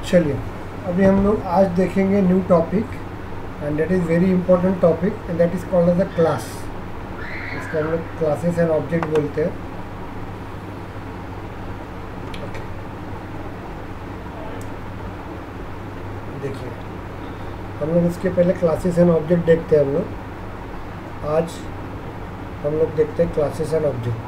चलिए अभी हम लोग आज देखेंगे new topic and that is very important topic and that is called as the class. इसको हम लोग क्लासेस एंड ऑब्जेक्ट बोलते हैं। ओके, देखिए हम लोग इसके पहले क्लासेस एंड ऑब्जेक्ट देखते हैं। आज हम लोग देखते हैं क्लासेस एंड ऑब्जेक्ट।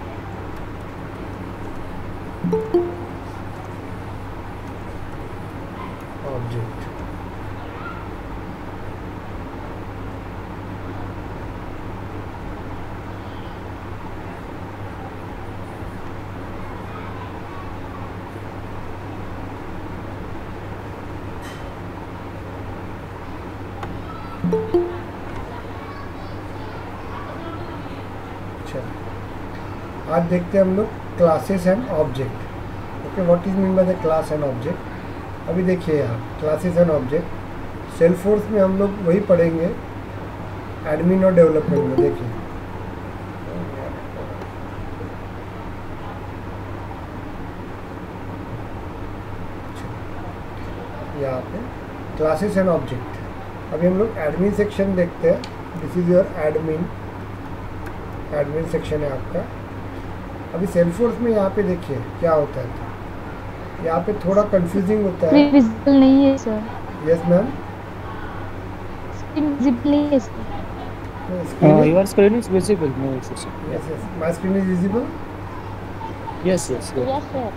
आज देखते हैं हम लोग classes and object. Okay, what is mean by the class and object. अभी देखिए यहाँ क्लासेस एंड ऑब्जेक्ट सेल्फोर्स में हम लोग वही पढ़ेंगे एडमिन और डेवलपमेंट में। देखिए यहाँ पे क्लासेस एंड ऑब्जेक्ट। अभी हम लोग एडमिन सेक्शन देखते हैं। This is your admin section है आपका। अभी सेल्फोर्स में यहाँ पे देखिए क्या होता है। यहाँ पे थोड़ा कंफ्यूजिंग होता है। विजिबल नहीं है sir. Yes ma'am, screen visible नहीं है sir. Your screen is visible. No issues. Yes yes, my screen is visible. Yes yes yes sir.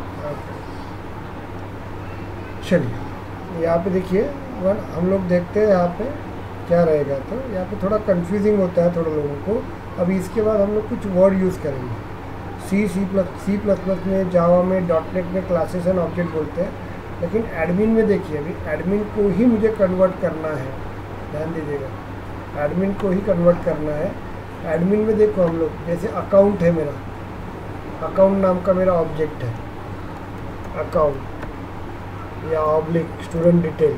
चलिए यहाँ पे देखिए हम लोग देखते हैं यहाँ पे क्या रहेगा। तो यहाँ पे थोड़ा कंफ्यूजिंग होता है थोड़ा लोगों को। अभी इसके बाद हम लोग कुछ वर्ड यूज़ करेंगे। सी प्लस प्लस में, जावा में, डॉटनेट में क्लासेस एंड ऑब्जेक्ट बोलते हैं। लेकिन एडमिन में देखिए अभी एडमिन को ही मुझे कन्वर्ट करना है। ध्यान दीजिएगा, एडमिन को ही कन्वर्ट करना है। एडमिन में देखो हम लोग जैसे अकाउंट है मेरा, अकाउंट नाम का मेरा ऑब्जेक्ट है अकाउंट या ऑब्लिक स्टूडेंट डिटेल।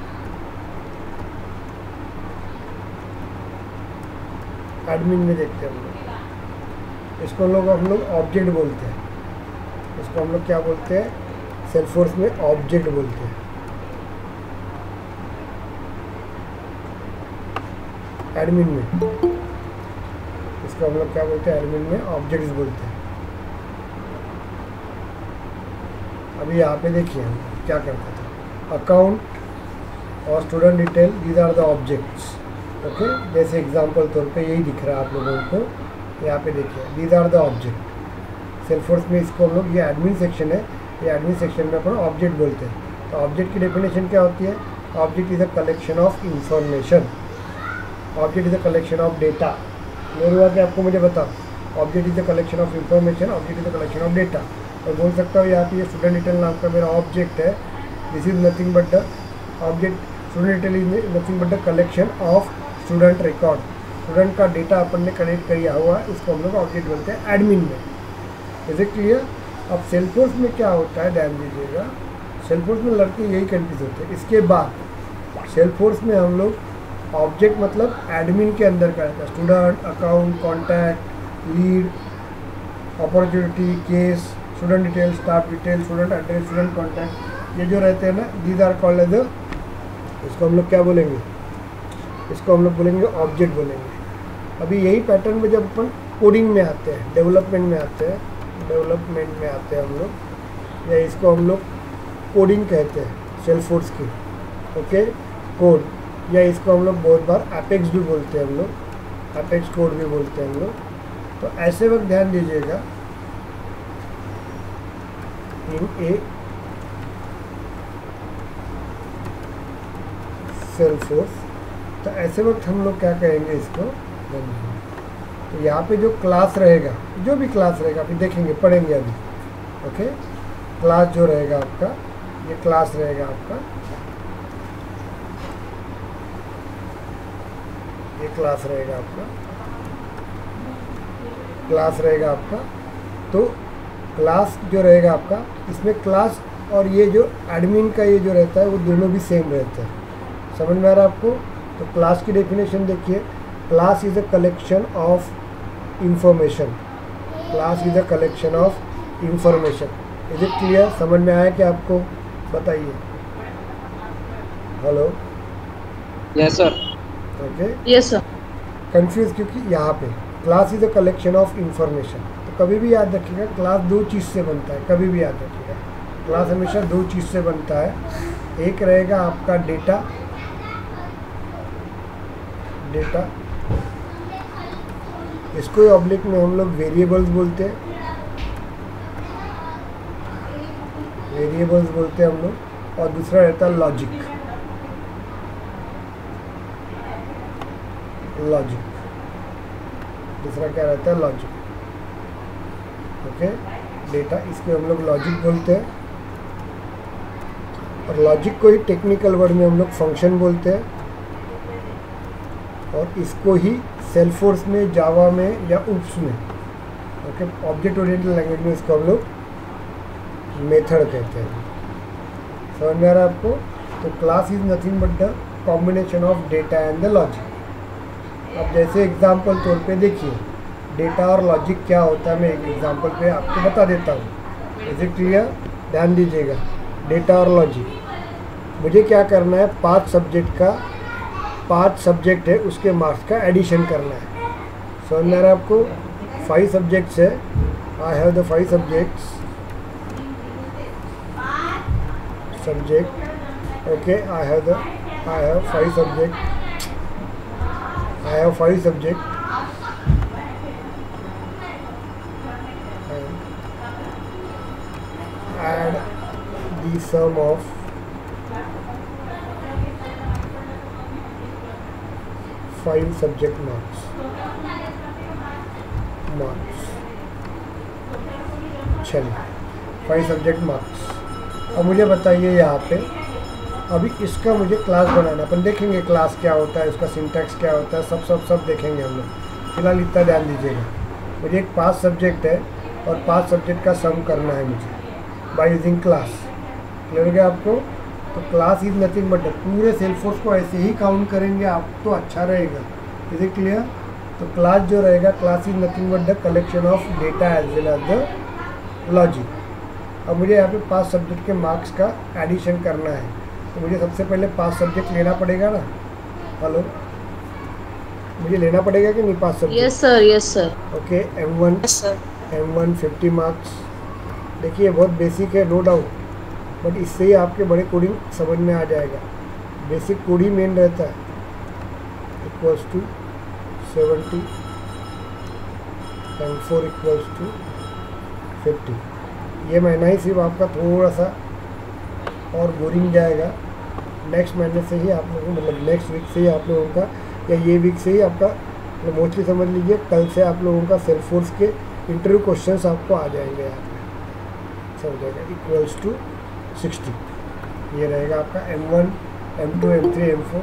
एडमिन में देखते हैं हम लोग, इसको हम लोग ऑब्जेक्ट बोलते हैं। इसको हम लोग क्या बोलते हैं, सेल्फोर्स में ऑब्जेक्ट बोलते हैं। एडमिन में इसको हम लोग क्या बोलते हैं, एडमिन में ऑब्जेक्ट्स बोलते हैं। अभी यहाँ पे देखिए हम क्या करते थे, अकाउंट और student detail, these are the objects. Okay, जैसे एग्जांपल तौर पे यही दिख रहा है आप लोगों को। यहाँ पे देखिए these are the object. Salesforce में इसको हम लोग, ये एडमिन सेक्शन है, ये एडमिन सेक्शन में अपन ऑब्जेक्ट बोलते हैं। तो ऑब्जेक्ट की डेफिनेशन क्या होती है, object is a collection of information, object is a collection of data. मेरे बात आपको मुझे बताओ, object is a collection of information, object is a collection of data. और बोल सकता हूँ यहाँ पे ये स्टूडेंट डिटेल नाम का मेरा ऑब्जेक्ट है। This is nothing but the object, student detail is nothing but the collection of student record. Student का डेटा अपन ने कलेक्ट किया हुआ है, इसको हम लोग ऑब्जेक्ट बोलते हैं एडमिन में। Is it clear. अब सेल्फोर्स में क्या होता है, ध्यान दीजिएगा, सेल्फोर्स में लड़के यही कंफ्यूज होते हैं। इसके बाद सेल्फोर्स में हम लोग ऑब्जेक्ट मतलब एडमिन के अंदर का रहता है, student, account, contact, lead, opportunity, case, student detail, staff detail, student address, student contact, ये जो रहते हैं ना, दीज आर कॉल्ड एज, इसको हम लोग क्या बोलेंगे, इसको हम लोग बोलेंगे ऑब्जेक्ट बोलेंगे। अभी यही पैटर्न में जब अपन कोडिंग में आते हैं, डेवलपमेंट में आते हैं हम लोग, या इसको हम लोग कोडिंग कहते हैं सेल्फोर्स की। ओके, कोड, या इसको हम लोग बहुत बार एपेक्स भी बोलते हैं, हम लोग एपेक्स कोड भी बोलते हैं हम लोग। तो ऐसे वक्त ध्यान दीजिएगा, इन ए सेल्फोर्स, तो ऐसे वक्त हम लोग क्या कहेंगे इसको, तो यहाँ पे जो क्लास रहेगा, जो भी क्लास रहेगा अभी देखेंगे, पढ़ेंगे अभी। ओके, क्लास जो रहेगा आपका, ये क्लास रहेगा आपका, ये क्लास रहेगा आपका, क्लास रहेगा आपका। तो क्लास जो रहेगा आपका, इसमें क्लास और ये जो एडमिन का ये जो रहता है वो दोनों भी सेम रहते हैं। समझ में आ रहा है आपको। तो क्लास की डेफिनेशन देखिए, class is a collection of information, class is a collection of information. Is it clear, समझ में आया क्या आपको, बताइए। Hello, Yes, sir. Okay. Yes, sir. Confuse क्योंकि यहाँ पे class is a collection of information, तो कभी भी याद रखिएगा क्लास दो चीज़ से बनता है, कभी भी याद रखिएगा क्लास हमेशा दो चीज़ से बनता है। एक रहेगा आपका डेटा, डेटा इसको ऑब्लिक में हम लोग वेरिएबल्स बोलते हैं, वेरिएबल्स बोलते हैं हम लोग, और दूसरा रहता है लॉजिक, लॉजिक दूसरा क्या रहता है, लॉजिक। ओके, डेटा इसको हम लोग लॉजिक बोलते हैं, और लॉजिक को ही टेक्निकल वर्ड में हम लोग फंक्शन बोलते हैं, और इसको ही सेल्फोर्स में, जावा में या उप्स में, ओके, ऑब्जेक्ट ओरिएंटेड लैंग्वेज में इसको हम लोग मेथड कहते हैं। समझ में आ रहा है आपको? तो class is nothing but the combination of data and the logic. अब जैसे एग्जाम्पल तौर पे देखिए डेटा और लॉजिक क्या होता है, मैं एक एग्जाम्पल पे आपको बता देता हूँ। Is it clear? ध्यान दीजिएगा, डेटा और लॉजिक मुझे क्या करना है, 5 सब्जेक्ट का 5 सब्जेक्ट है उसके मार्क्स का एडिशन करना है। समझ में आ रहा है आपको? 5 सब्जेक्ट्स है, I have the 5 subjects, okay, I have 5 subject, I have 5 subjects and add the sum of 5 subject marks, चलिए 5 सब्जेक्ट मार्क्स। अब मुझे बताइए यहाँ पे अभी इसका मुझे क्लास बनाना, अपन देखेंगे क्लास क्या होता है, उसका सिंटैक्स क्या होता है, सब देखेंगे हम लोग। फिलहाल इतना ध्यान दीजिएगा, मुझे एक 5 सब्जेक्ट है और 5 सब्जेक्ट का सम करना है मुझे बाय यूजिंग क्लास। क्लियर हो गया आपको? तो क्लास इज नथिंग बट पूरे सेल्फोर्स को ऐसे ही काउंट करेंगे आप तो अच्छा रहेगा। Is it clear? तो क्लास जो रहेगा, class is nothing but the collection of data as well as the logic. अब मुझे यहाँ पे 5 सब्जेक्ट के मार्क्स का एडिशन करना है, तो मुझे सबसे पहले 5 सब्जेक्ट लेना पड़ेगा ना। हेलो, मुझे लेना पड़ेगा कि नहीं 5 subject? Yes, sir. Yes, sir. Okay, M1 Yes, sir. M1 50 marks. देखिए बहुत बेसिक है, नो डाउट, बट इससे ही आपके बड़े कोडिंग समझ में आ जाएगा। बेसिक कोड ही मेन रहता है। Equals to 70 M4 equals to 50। ये महीना ही सिर्फ आपका थोड़ा सा और बोरिंग जाएगा। नेक्स्ट महीने से ही आप लोगों, मतलब नेक्स्ट वीक से ही आप लोगों का, या ये वीक से ही आपका, मतलब मोस्टली समझ लीजिए कल से आप लोगों का सेल्फोर्स के इंटरव्यू क्वेश्चंस आपको आ जाएंगे यहाँ पे। समझ जाएगा। इक्वल्स टू 60 ये रहेगा आपका M1 M2 M3 M4।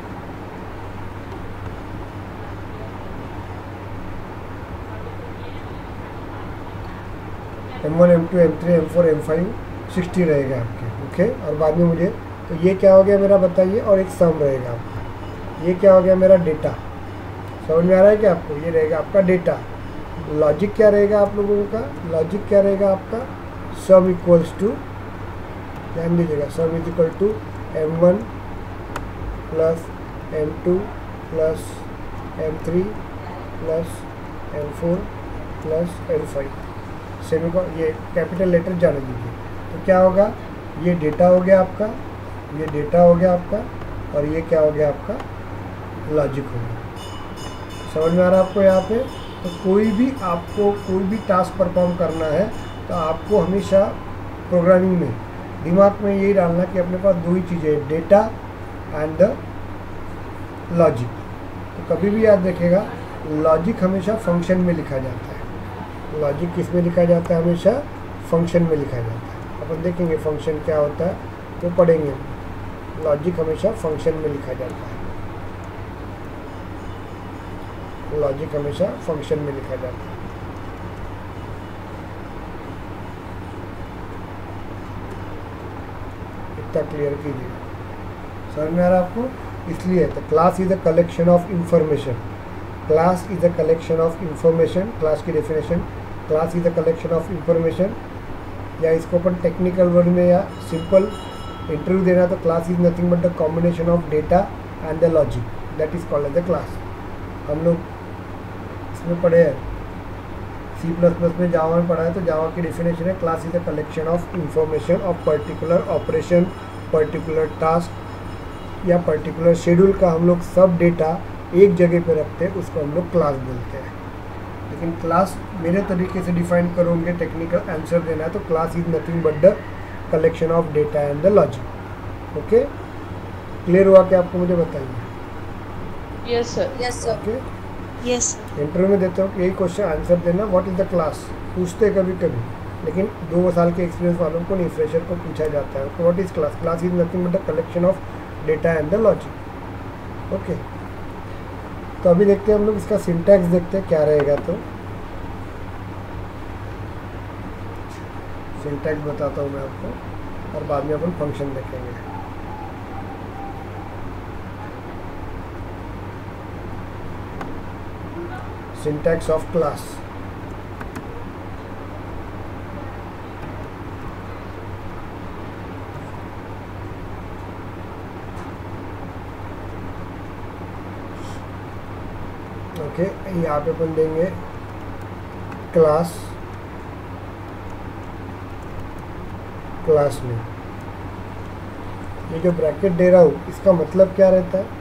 M1 M2 M3 M4 M5 60 रहेगा आपके। ओके, और बाद में मुझे, तो ये क्या हो गया मेरा बताइए, और एक सम रहेगा आपका। ये क्या हो गया मेरा डेटा। समझ में आ रहा है क्या आपको? ये रहेगा आपका डेटा। लॉजिक क्या रहेगा आप लोगों का? लॉजिक क्या रहेगा आपका? सम इक्वल्स टू, ध्यान दीजिएगा, sum is equal to M1 plus M2 plus M3 plus M4 plus M5। सेमी को ये कैपिटल लेटर जाने दीजिए। तो क्या होगा, ये डेटा हो गया आपका, ये डेटा हो गया आपका, और ये क्या हो गया आपका? लॉजिक हो गया। समझ में आ रहा है आपको यहाँ पे? तो कोई भी आपको कोई भी टास्क परफॉर्म करना है तो आपको हमेशा प्रोग्रामिंग में दिमाग में यही डालना कि अपने पास दो ही चीज़ें, डेटा एंड द लॉजिक। तो कभी भी याद रखिएगा, लॉजिक हमेशा फंक्शन में लिखा जाता है। लॉजिक किस में लिखा जाता है? हमेशा फंक्शन में लिखा जाता है। अपन देखेंगे फंक्शन क्या होता है, वो पढ़ेंगे। लॉजिक हमेशा फंक्शन में लिखा जाता है। लॉजिक हमेशा फंक्शन में लिखा जाता है। इतना क्लियर कीजिए। समझ में आ रहा है आपको? इसलिए तो class is a collection of information. Class is a collection of information. Class की definition, class is a collection of information, या इसको अपन टेक्निकल वर्ड में या सिंपल इंटरव्यू देना तो class is nothing but the combination of data and the logic, that is called as the class. हम लोग इसमें पढ़े हैं C++ में, जावा में पढ़ा है, तो जावा की डेफिनेशन है class is the collection of information of particular operation, particular task या पर्टिकुलर शेड्यूल का हम लोग सब डेटा एक जगह पे रखते हैं, उसको हम लोग क्लास बोलते हैं। लेकिन क्लास मेरे तरीके से डिफाइन करोगे, टेक्निकल आंसर देना है तो class is nothing but the collection of data and the logic. Okay, clear हुआ क्या आपको? मुझे बताइए। Yes sir. Yes sir. Okay, yes. Interview में देते हो यही क्वेश्चन आंसर देना, व्हाट इज द क्लास, पूछते कभी कभी, लेकिन 2 साल के एक्सपीरियंस वालों को नहीं, फ्रेशर को पूछा जाता है what is class. Class is nothing but the collection of data and the logic. Okay, तो अभी देखते हैं हम लोग इसका सिंटैक्स, देखते हैं क्या रहेगा। तो सिंटैक्स बताता हूँ मैं आपको, और बाद में अपन फंक्शन देखेंगे। Syntax of class. ओके, यहाँ पे अपन देंगे क्लास, क्लास में ये जो ब्रैकेट दे रहा हूँ इसका मतलब क्या रहता है,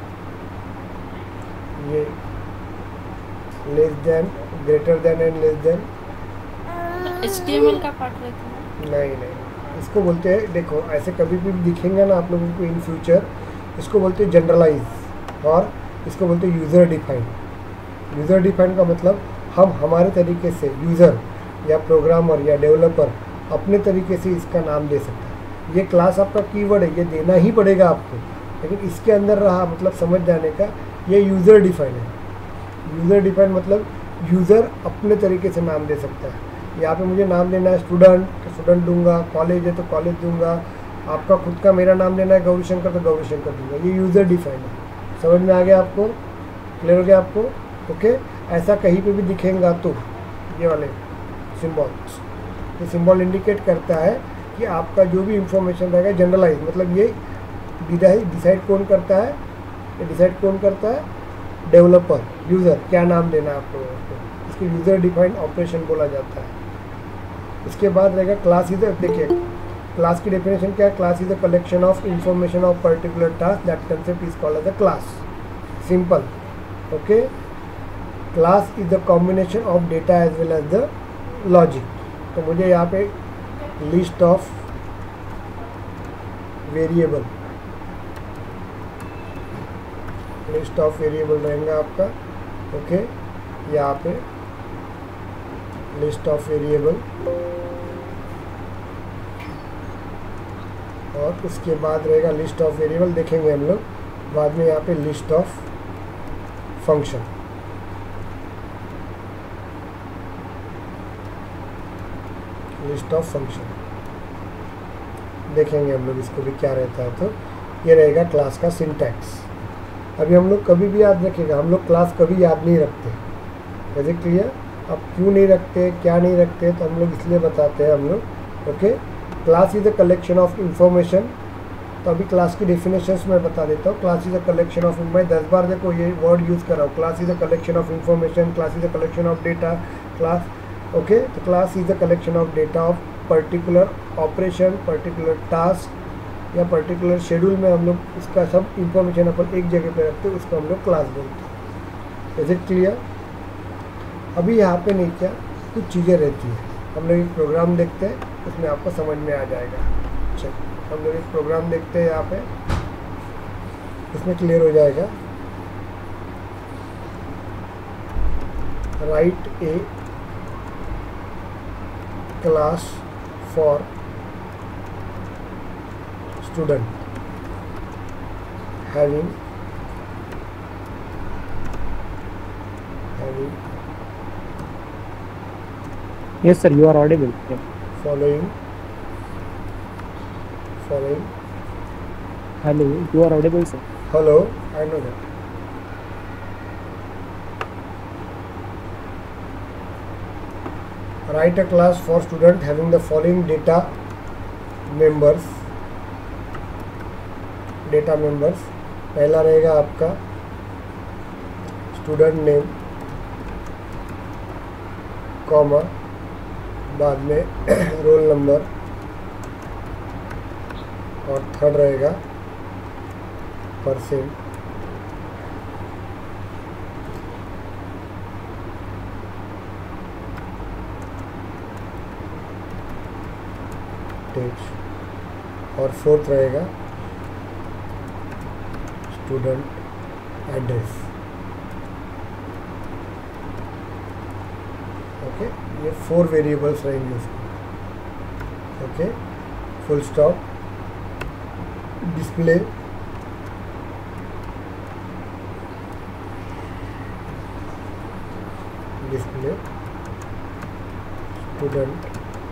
ये less than, greater than and less than, HTML का पार्ट रहता है। नहीं, इसको बोलते हैं, देखो ऐसे कभी भी दिखेंगे ना आप लोगों को इन फ्यूचर, इसको बोलते हैं जनरलाइज, और इसको बोलते हैं यूज़र डिफाइन। यूज़र डिफाइन का मतलब हम हमारे तरीके से, यूज़र या प्रोग्रामर या डेवलपर अपने तरीके से इसका नाम दे सकता है। ये क्लास आपका कीवर्ड है, ये देना ही पड़ेगा आपको, लेकिन इसके अंदर रहा मतलब समझ जाने का, ये यूज़र डिफाइन है। यूज़र डिफाइन मतलब यूज़र अपने तरीके से नाम दे सकता है। यहाँ पे मुझे नाम देना है स्टूडेंट तो स्टूडेंट दूंगा, कॉलेज है तो कॉलेज दूंगा, आपका खुद का मेरा नाम देना है गौरीशंकर तो गौरीशंकर दूंगा। ये यूज़र डिफाइन है। समझ में आ गया आपको? क्लियर हो गया आपको? ओके, ऐसा कहीं पे भी दिखेगा तो ये वाले सिम्बॉल्स, ये सिंबल इंडिकेट करता है कि आपका जो भी इंफॉर्मेशन रहेगा जनरलाइज, मतलब ये डिसाइड कौन करता है, ये डिसाइड कौन करता है, डेवलपर, यूज़र, क्या नाम देना है आप लोगों को, इसको यूज़र डिफाइंड ऑपरेशन बोला जाता है। इसके बाद रहेगा क्लास इज, देखिए क्लास की डेफिनेशन क्या है, class is a collection of information of particular task, that concept is called as a class. Simple. Okay, class is the combination of data as well as the logic. तो मुझे यहाँ पे list of variable, list of variable रहेगा आपका। Okay, यहाँ पे list of variable, और उसके बाद रहेगा लिस्ट ऑफ वेरिएबल, देखेंगे हम लोग बाद में, यहाँ पे list of function. List of function देखेंगे हम लोग इसको भी क्या रहता है। तो ये रहेगा क्लास का सिंटैक्स। अभी हम लोग कभी भी याद रखेगा, हम लोग क्लास कभी याद नहीं रखते, वैसे क्लियर? अब क्यों नहीं रखते, क्या नहीं रखते, तो हम लोग इसलिए बताते हैं हम लोग। Okay, class is a collection of information. तो अभी क्लास की डेफिनेशंस मैं बता देता हूँ। Class is a collection of, मैं 10 बार देखो ये वर्ड यूज़ कर रहा हूँ, class is a collection of information, class is a collection of data, class. Okay, तो class is a collection of data of particular operation, particular task या particular schedule में हम लोग उसका सब इंफॉर्मेशन अपन एक जगह पे रखते हैं, उसको हम लोग क्लास बोलते हैं। Is it clear? अभी यहाँ पे नहीं, क्या कुछ चीज़ें रहती हैं, हम लोग एक प्रोग्राम देखते हैं, उसमें आपको समझ में आ जाएगा। अच्छा, हम लोग एक प्रोग्राम देखते हैं यहाँ पे, इसमें क्लियर हो जाएगा। Write a class for student having Yes sir, you are audible. Yeah. following Hello, you are audible sir. hello, I know that. Write a class for student having the following data members data members, पहला रहेगा आपका student name, comma, बाद में roll number, और third रहेगा percent, और fourth रहेगा student address. Okay, ये 4 वेरिएबल्स रहेंगे उसको। Okay, full stop, display, student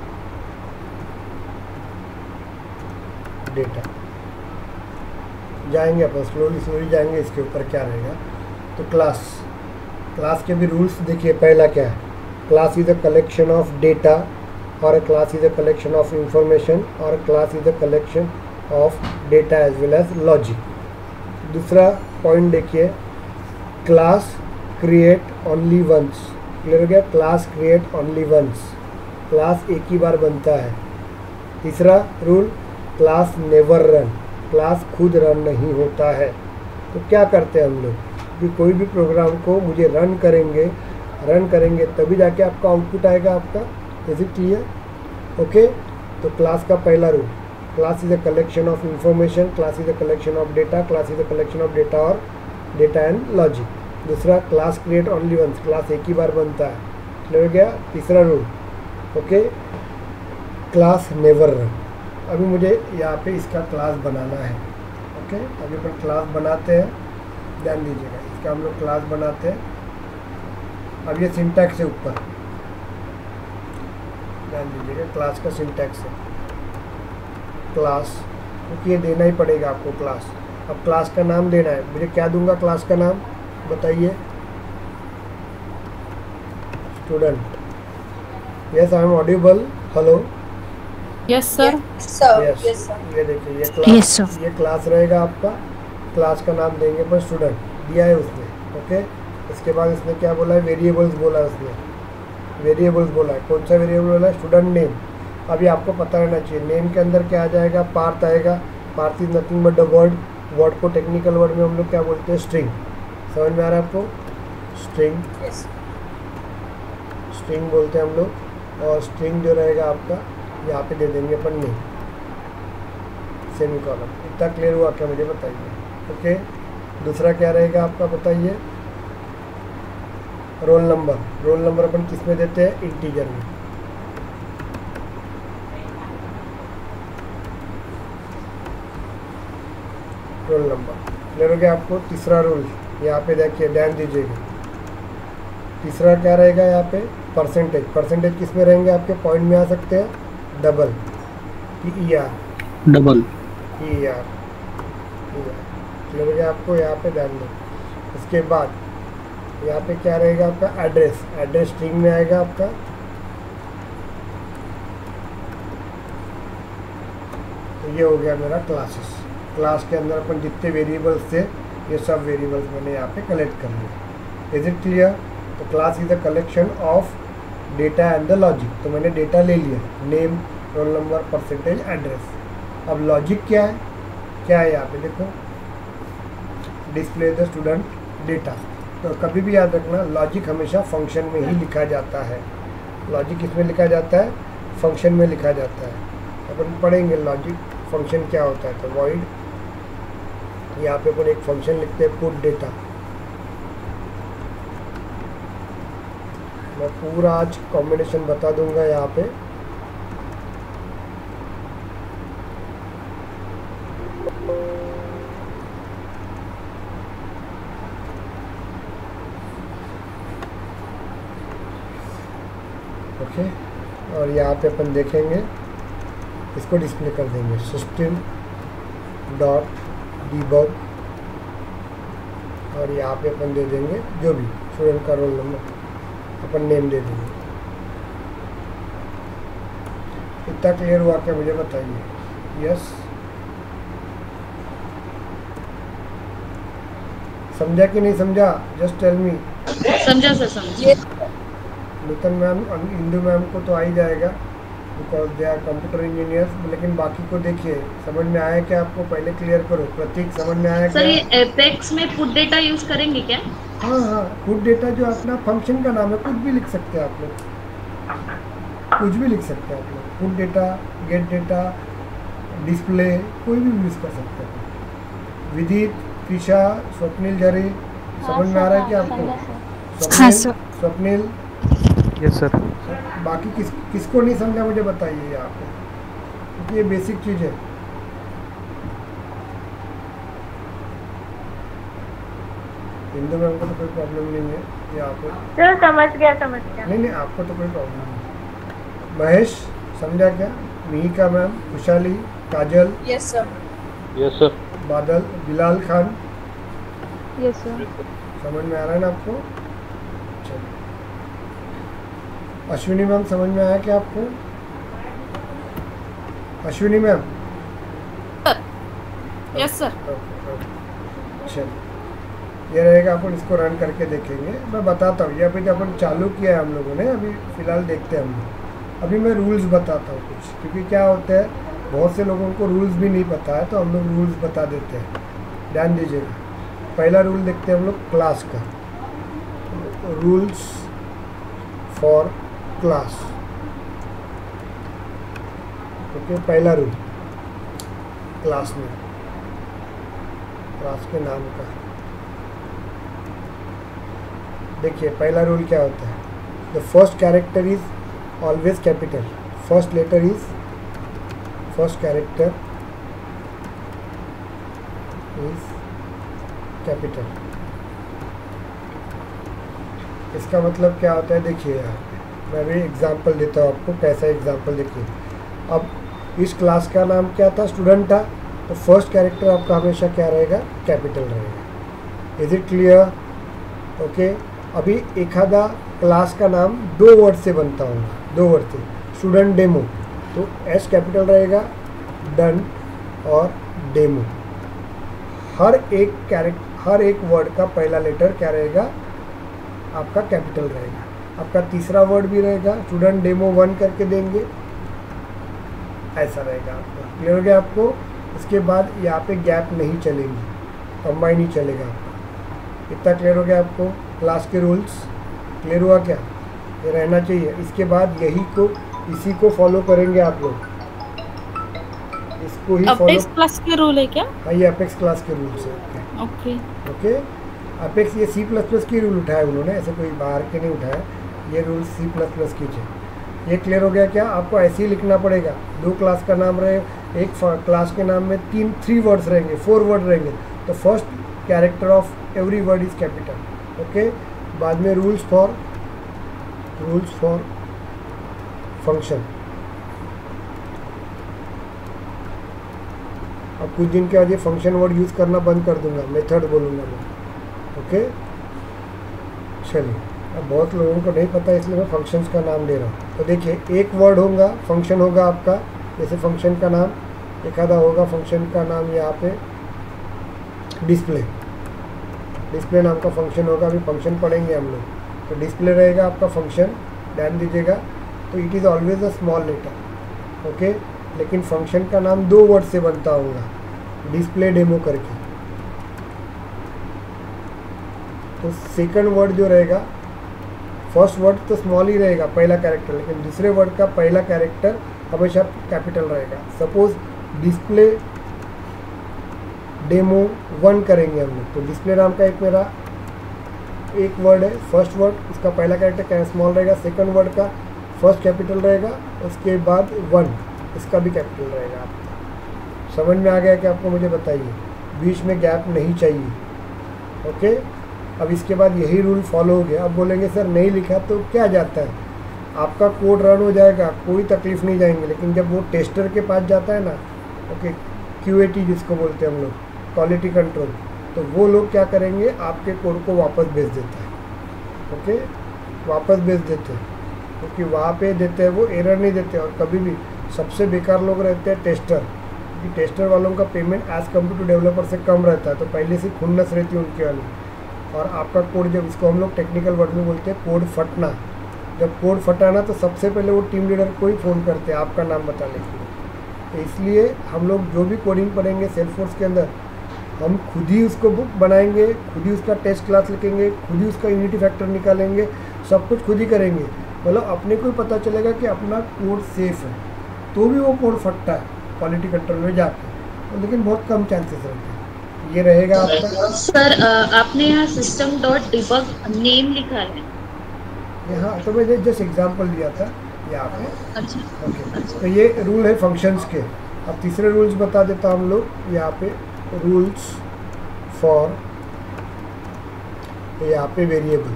data. जाएंगे अपन स्लोली जाएंगे इसके ऊपर क्या रहेगा। तो क्लास के भी रूल्स देखिए। पहला क्या है, class is a collection of data, और a class is a collection of information, और a class is a collection of data as well as logic. दूसरा पॉइंट देखिए, class create only once. Clear हो गया, class create only once, class एक ही बार बनता है। तीसरा rule, class never run, class खुद रन नहीं होता है। तो क्या करते हैं हम लोग कि कोई भी प्रोग्राम को मुझे रन करेंगे तभी जाके आपका आउटपुट आएगा आपका। Is it clear? ओके, तो क्लास का पहला rule, class is a collection of information, class is a collection of data, class is a collection of data और डेटा एंड लॉजिक। दूसरा, class create only once, class एक ही बार बनता है। क्लियर हो गया? तीसरा rule, okay, class never run. अभी मुझे यहाँ पे इसका क्लास बनाना है। ओके, अभी अपन क्लास बनाते हैं, ध्यान दीजिएगा, इसका हम लोग क्लास बनाते हैं। अब ये सिंटैक्स है ऊपर, ध्यान दीजिएगा, क्लास का सिंटैक्स है क्लास, क्योंकि ये देना ही पड़ेगा आपको क्लास। अब क्लास का नाम देना है, मुझे क्या दूंगा क्लास का नाम बताइए? Student. Yes, I am audible? Hello? Yes sir. Yes, ये देखिए ये क्लास रहेगा आपका। क्लास का नाम देंगे पर स्टूडेंट दिया है उसने। ओके, इसके बाद इसने क्या बोला है? वेरिएबल्स बोला है उसने, वेरिएबल्स बोला है। कौन सा वेरिएबल बोला है? Student name. अभी आपको पता रहना चाहिए, नेम के अंदर क्या आ जाएगा? पार्थ आएगा। Parth is nothing but the word को टेक्निकल वर्ड में हम लोग क्या बोलते हैं? स्ट्रिंग। समझ में आ रहा है आपको? स्ट्रिंग, स्ट्रिंग बोलते हैं हम लोग। और स्ट्रिंग जो रहेगा आपका यहाँ पे दे देंगे अपन नेम, सेमीकोलन। इतना क्लियर हुआ क्या? मुझे बताइए। ओके, दूसरा क्या रहेगा आपका बताइए? Roll number. रोल नंबर अपन किस में देते हैं? इंटीजर में। रोल नंबर क्लियर हो गया आपको? तीसरा रूल यहाँ पे देखिए, ध्यान दीजिएगा। तीसरा क्या रहेगा यहाँ पे? परसेंटेज। परसेंटेज किस में रहेंगे आपके? पॉइंट में आ सकते हैं, double E R, double E R. Clear हो गया आपको? यहाँ पे ध्यान दो। इसके बाद यहाँ पे क्या रहेगा आपका? एड्रेस। एड्रेस स्ट्रिंग में आएगा आपका। तो ये हो गया मेरा क्लासेस। क्लास के अंदर अपन जितने वेरिएबल्स थे ये सब वेरिएबल्स मैंने यहाँ पे कलेक्ट कर लिया। Is it clear? तो class is a collection of data and the logic. तो मैंने डेटा ले लिया, name, roll number, percentage, address. अब लॉजिक क्या है? क्या है यहाँ पे देखो, डिस्प्ले द स्टूडेंट डेटा। तो कभी भी याद रखना, लॉजिक हमेशा फंक्शन में ही लिखा जाता है। लॉजिक किसमें लिखा जाता है? फंक्शन में लिखा जाता है। अपन पढ़ेंगे लॉजिक फंक्शन क्या होता है। तो वॉइड, यहाँ पे अपन एक फंक्शन लिखते हैं, पुट डेटा। मैं पूरा आज कॉम्बिनेशन बता दूंगा यहाँ पे। ओके, और यहाँ पे अपन देखेंगे, इसको डिस्प्ले कर देंगे, सिस्टम डॉट डीबग, और यहाँ पे अपन दे देंगे जो भी स्टूडेंट का रोल नंबर, अपन नेम दे देंगे। इतना क्लियर हुआ क्या? मुझे बताइए। यस, समझा कि नहीं समझा? Just tell me. समझा सर, समझा। नूतन मैम, इंदू मैम को तो आ ही जाएगा because they are computer engineers, लेकिन बाकी को देखिए समझ में आया क्या आपको? पहले क्लियर करो। प्रतीक समझ में आया सर क्या? ये एपेक्स में पुट डेटा यूज करेंगे क्या? हाँ हाँ, पुट डेटा जो अपना फंक्शन का नाम है, कुछ भी लिख सकते हैं आप लोग, कुछ भी लिख सकते हैं आप लोग। Put data, get data, display, कोई भी यूज़ कर सकते हैं। विदित, कृषा, स्वप्निल जरी, समझ में आ रहा है क्या आपको? हाँ Swapnil, sir. Swapnil, yes sir. बाकी किसको नहीं समझा मुझे बताइए यहाँ पे, क्योंकि ये बेसिक चीज़ है। हिंदू मैम को तो कोई प्रॉब्लम नहीं है यहाँ पे। सर समझ गया, समझ गया। नहीं नहीं, आपको तो कोई प्रॉब्लम नहीं। महेश समझा क्या? Mihika ma'am, Khushali, Kajal, yes sir. Yes sir. Badal, Bilal Khan, yes sir. समझ में आ रहा है ना आपको? चलिए, अश्विनी मैम समझ में आया क्या आपको? अश्विनी मैम? Yes sir. चलिए, ये रहेगा, अपन इसको रन करके देखेंगे। मैं बताता हूँ, ये अभी तो अपन चालू किया है हम लोगों ने, अभी फ़िलहाल देखते हैं हम लोग। अभी मैं रूल्स बताता हूँ कुछ, क्योंकि क्या होता है बहुत से लोगों को रूल्स भी नहीं पता है, तो हम लोग रूल्स बता देते हैं, ध्यान दीजिएगा। पहला रूल देखते हैं हम लोग क्लास का, रूल्स फॉर क्लास। ओके, पहला रूल क्लास में, क्लास के नाम का देखिए। पहला रूल क्या होता है? The first character is always capital, first letter is, first character is capital. इसका मतलब क्या होता है? देखिए यहाँ पे मैं भी एग्जांपल देता हूँ आपको, कैसा एग्जांपल देखिए। अब इस क्लास का नाम क्या था? स्टूडेंट था, तो फर्स्ट कैरेक्टर आपका हमेशा क्या रहेगा? कैपिटल रहेगा। Is it clear? ओके। अभी एखादा क्लास का नाम 2 वर्ड से बनता होगा, 2 वर्ड से, स्टूडेंट डेमो, तो एस कैपिटल रहेगा, डन और डेमो। हर एक वर्ड का पहला लेटर क्या रहेगा? आपका कैपिटल रहेगा। आपका तीसरा वर्ड भी रहेगा, स्टूडेंट डेमो 1 करके देंगे, ऐसा रहेगा आपका। क्लियर हो गया आपको? इसके बाद यहाँ पे गैप नहीं चलेंगी, कंबाइन ही चलेगा आपका। इतना क्लियर हो गया आपको? क्लास के रूल्स क्लियर हुआ क्या? ये रहना चाहिए। इसके बाद इसी को फॉलो करेंगे आप लोग, इसको ही फॉलो। अपेक्स क्लास के रूल है क्या? हाँ, ये अपेक्स क्लास के रूल्स है। ओके। ओके, अपेक्स ये C++ की रूल उठाए उन्होंने, ऐसे कोई बाहर के नहीं उठाया, ये रूल C++ की थे। ये क्लियर हो गया क्या? आपको ऐसे ही लिखना पड़ेगा। 2 क्लास का नाम रहे, एक क्लास के नाम में 3 वर्ड्स रहेंगे, 4 वर्ड रहेंगे, तो first character of every word is capital. Okay, बाद में रूल्स फॉर फंक्शन। अब कुछ दिन के बाद ये फंक्शन वर्ड यूज़ करना बंद कर दूंगा, मेथड बोलूँगा मैं। ओके, चलिए, अब बहुत लोगों को नहीं पता इसलिए मैं फंक्शंस का नाम दे रहा हूँ। तो देखिए, एक वर्ड होगा, फंक्शन होगा आपका, जैसे फंक्शन का नाम एक आधा होगा, फंक्शन का नाम यहाँ पे डिस्प्ले नाम का फंक्शन होगा। अभी फंक्शन पढ़ेंगे हम लोग, तो डिस्प्ले रहेगा आपका फंक्शन, ध्यान दीजिएगा। तो it is always a small letter. Okay, लेकिन फंक्शन का नाम 2 वर्ड से बनता होगा, डिस्प्ले डेमो करके। तो सेकंड वर्ड जो रहेगा, फर्स्ट वर्ड तो स्मॉल ही रहेगा, पहला कैरेक्टर, लेकिन दूसरे वर्ड का पहला कैरेक्टर हमेशा कैपिटल रहेगा। सपोज डिस्प्ले डेमो 1 करेंगे हम लोग, तो डिस्प्ले नाम का एक वर्ड है, फर्स्ट वर्ड, उसका पहला कैरेक्टर स्मॉल रहेगा, सेकंड वर्ड का फर्स्ट कैपिटल रहेगा, उसके बाद 1, इसका भी कैपिटल रहेगा। आपको समझ में आ गया कि आपको? मुझे बताइए, बीच में गैप नहीं चाहिए। ओके, अब इसके बाद यही रूल फॉलो हो गया। अब बोलेंगे सर नहीं लिखा तो क्या जाता है? आपका कोड रन हो जाएगा, कोई तकलीफ नहीं जाएंगे, लेकिन जब वो टेस्टर के पास जाता है ना, ओके, QAT जिसको बोलते हैं हम लोग, क्वालिटी कंट्रोल, तो वो लोग क्या करेंगे? आपके कोड को वापस भेज देता है। ओके, वापस भेज देते हैं, क्योंकि वहाँ पे देते हैं वो एरर नहीं देते। और कभी भी सबसे बेकार लोग रहते हैं टेस्टर, क्योंकि टेस्टर वालों का payment as compare to developer से कम रहता है, तो पहले से खुन्नस रहती है उनके वाली। और आपका कोड, जब इसको हम लोग टेक्निकल वर्ड में बोलते हैं कोड फटना, जब कोड फटाना तो सबसे पहले वो टीम लीडर को ही फ़ोन करते हैं आपका नाम बताने के लिए। तो इसलिए हम लोग जो भी कोडिंग पढ़ेंगे सेल्सफोर्स के अंदर, हम खुद ही उसको बुक बनाएंगे, खुद ही उसका टेस्ट क्लास लिखेंगे, खुद ही उसका यूनिटी फैक्टर निकालेंगे, सब कुछ खुद ही करेंगे। मतलब अपने को ही पता चलेगा कि अपना कोड सेफ है, तो भी वो कोड फटता है क्वालिटी कंट्रोल में जाके, तो लेकिन बहुत कम चांसेस रहते हैं। ये रहेगा आपका। सर आपने यहाँ सिस्टम डॉट डिबग नेम लिखा है यहाँ, तो मैंने जस्ट एग्जांपल दिया था यहाँ पे। अच्छा ओके, तो ये रूल है फंक्शंस के। अब तीसरे रूल्स बता देता हम लोग यहाँ पे, रूल्स फॉर, यहाँ पे वेरिएबल,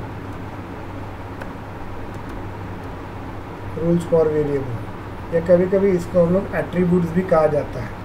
रूल्स फॉर वेरिएबल, या कभी कभी इसको हम लोग एट्रीब्यूट्स भी कहा जाता है।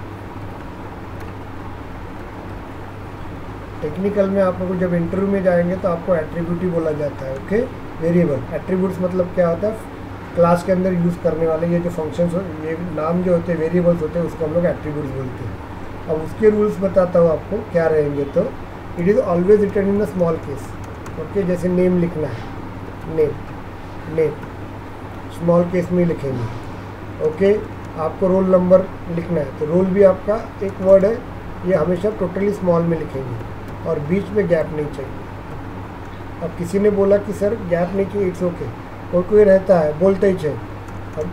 टेक्निकल में आप लोग जब इंटरव्यू में जाएंगे तो आपको एट्रीब्यूट ही बोला जाता है। ओके, वेरिएबल, एट्रीब्यूट्स मतलब क्या होता है, क्लास के अंदर यूज़ करने वाले ये जो फंक्शंस, ये नाम जो होते हैं वेरिएबल्स होते हैं, उसको हम लोग एट्रीब्यूट्स बोलते हैं। अब उसके रूल्स बताता हूँ आपको क्या रहेंगे। तो it is always return in the small case. Okay, जैसे नेम लिखना है, नेम स्मॉल केस में लिखेंगे। ओके, आपको रोल नंबर लिखना है तो रोल भी आपका एक वर्ड है, ये हमेशा टोटली स्मॉल में लिखेंगे और बीच में गैप नहीं चाहिए। अब किसी ने बोला कि सर गैप नहीं चाहिए, इट्स ओके, कोई रहता है बोलते ही चाहिए। अब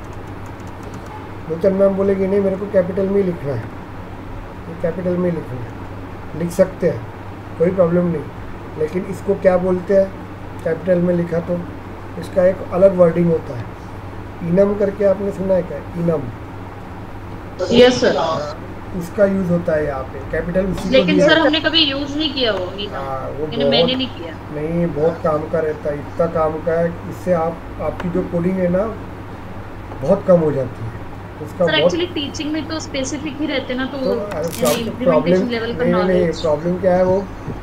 नूतन मैम बोलेगी नहीं मेरे को कैपिटल में ही लिखना है, ये कैपिटल में ही लिखना है, लिख सकते हैं, कोई प्रॉब्लम नहीं, लेकिन इसको क्या बोलते हैं, कैपिटल में लिखा तो इसका एक अलग वर्डिंग होता है। इनम करके आपने सुना है क्या, इनम? Yes sir. उसका यूज़ होता है यहाँ पे, कैपिटल उसी को लेकिन दिया सर है। हमने कभी यूज नहीं किया वो मैंने नहीं किया। नहीं, बहुत काम का रहता है, इतना काम का है, इससे आपकी जो कोडिंग है ना बहुत कम हो जाती है। उसका सर बहुत एक्चुअली टीचिंग में तो स्पेसिफिक ही रहते ना, तो प्रॉब्लम, इम्प्लीमेंटेशन लेवल पर नहीं, नॉलेज। प्रॉब्लम क्या है, वो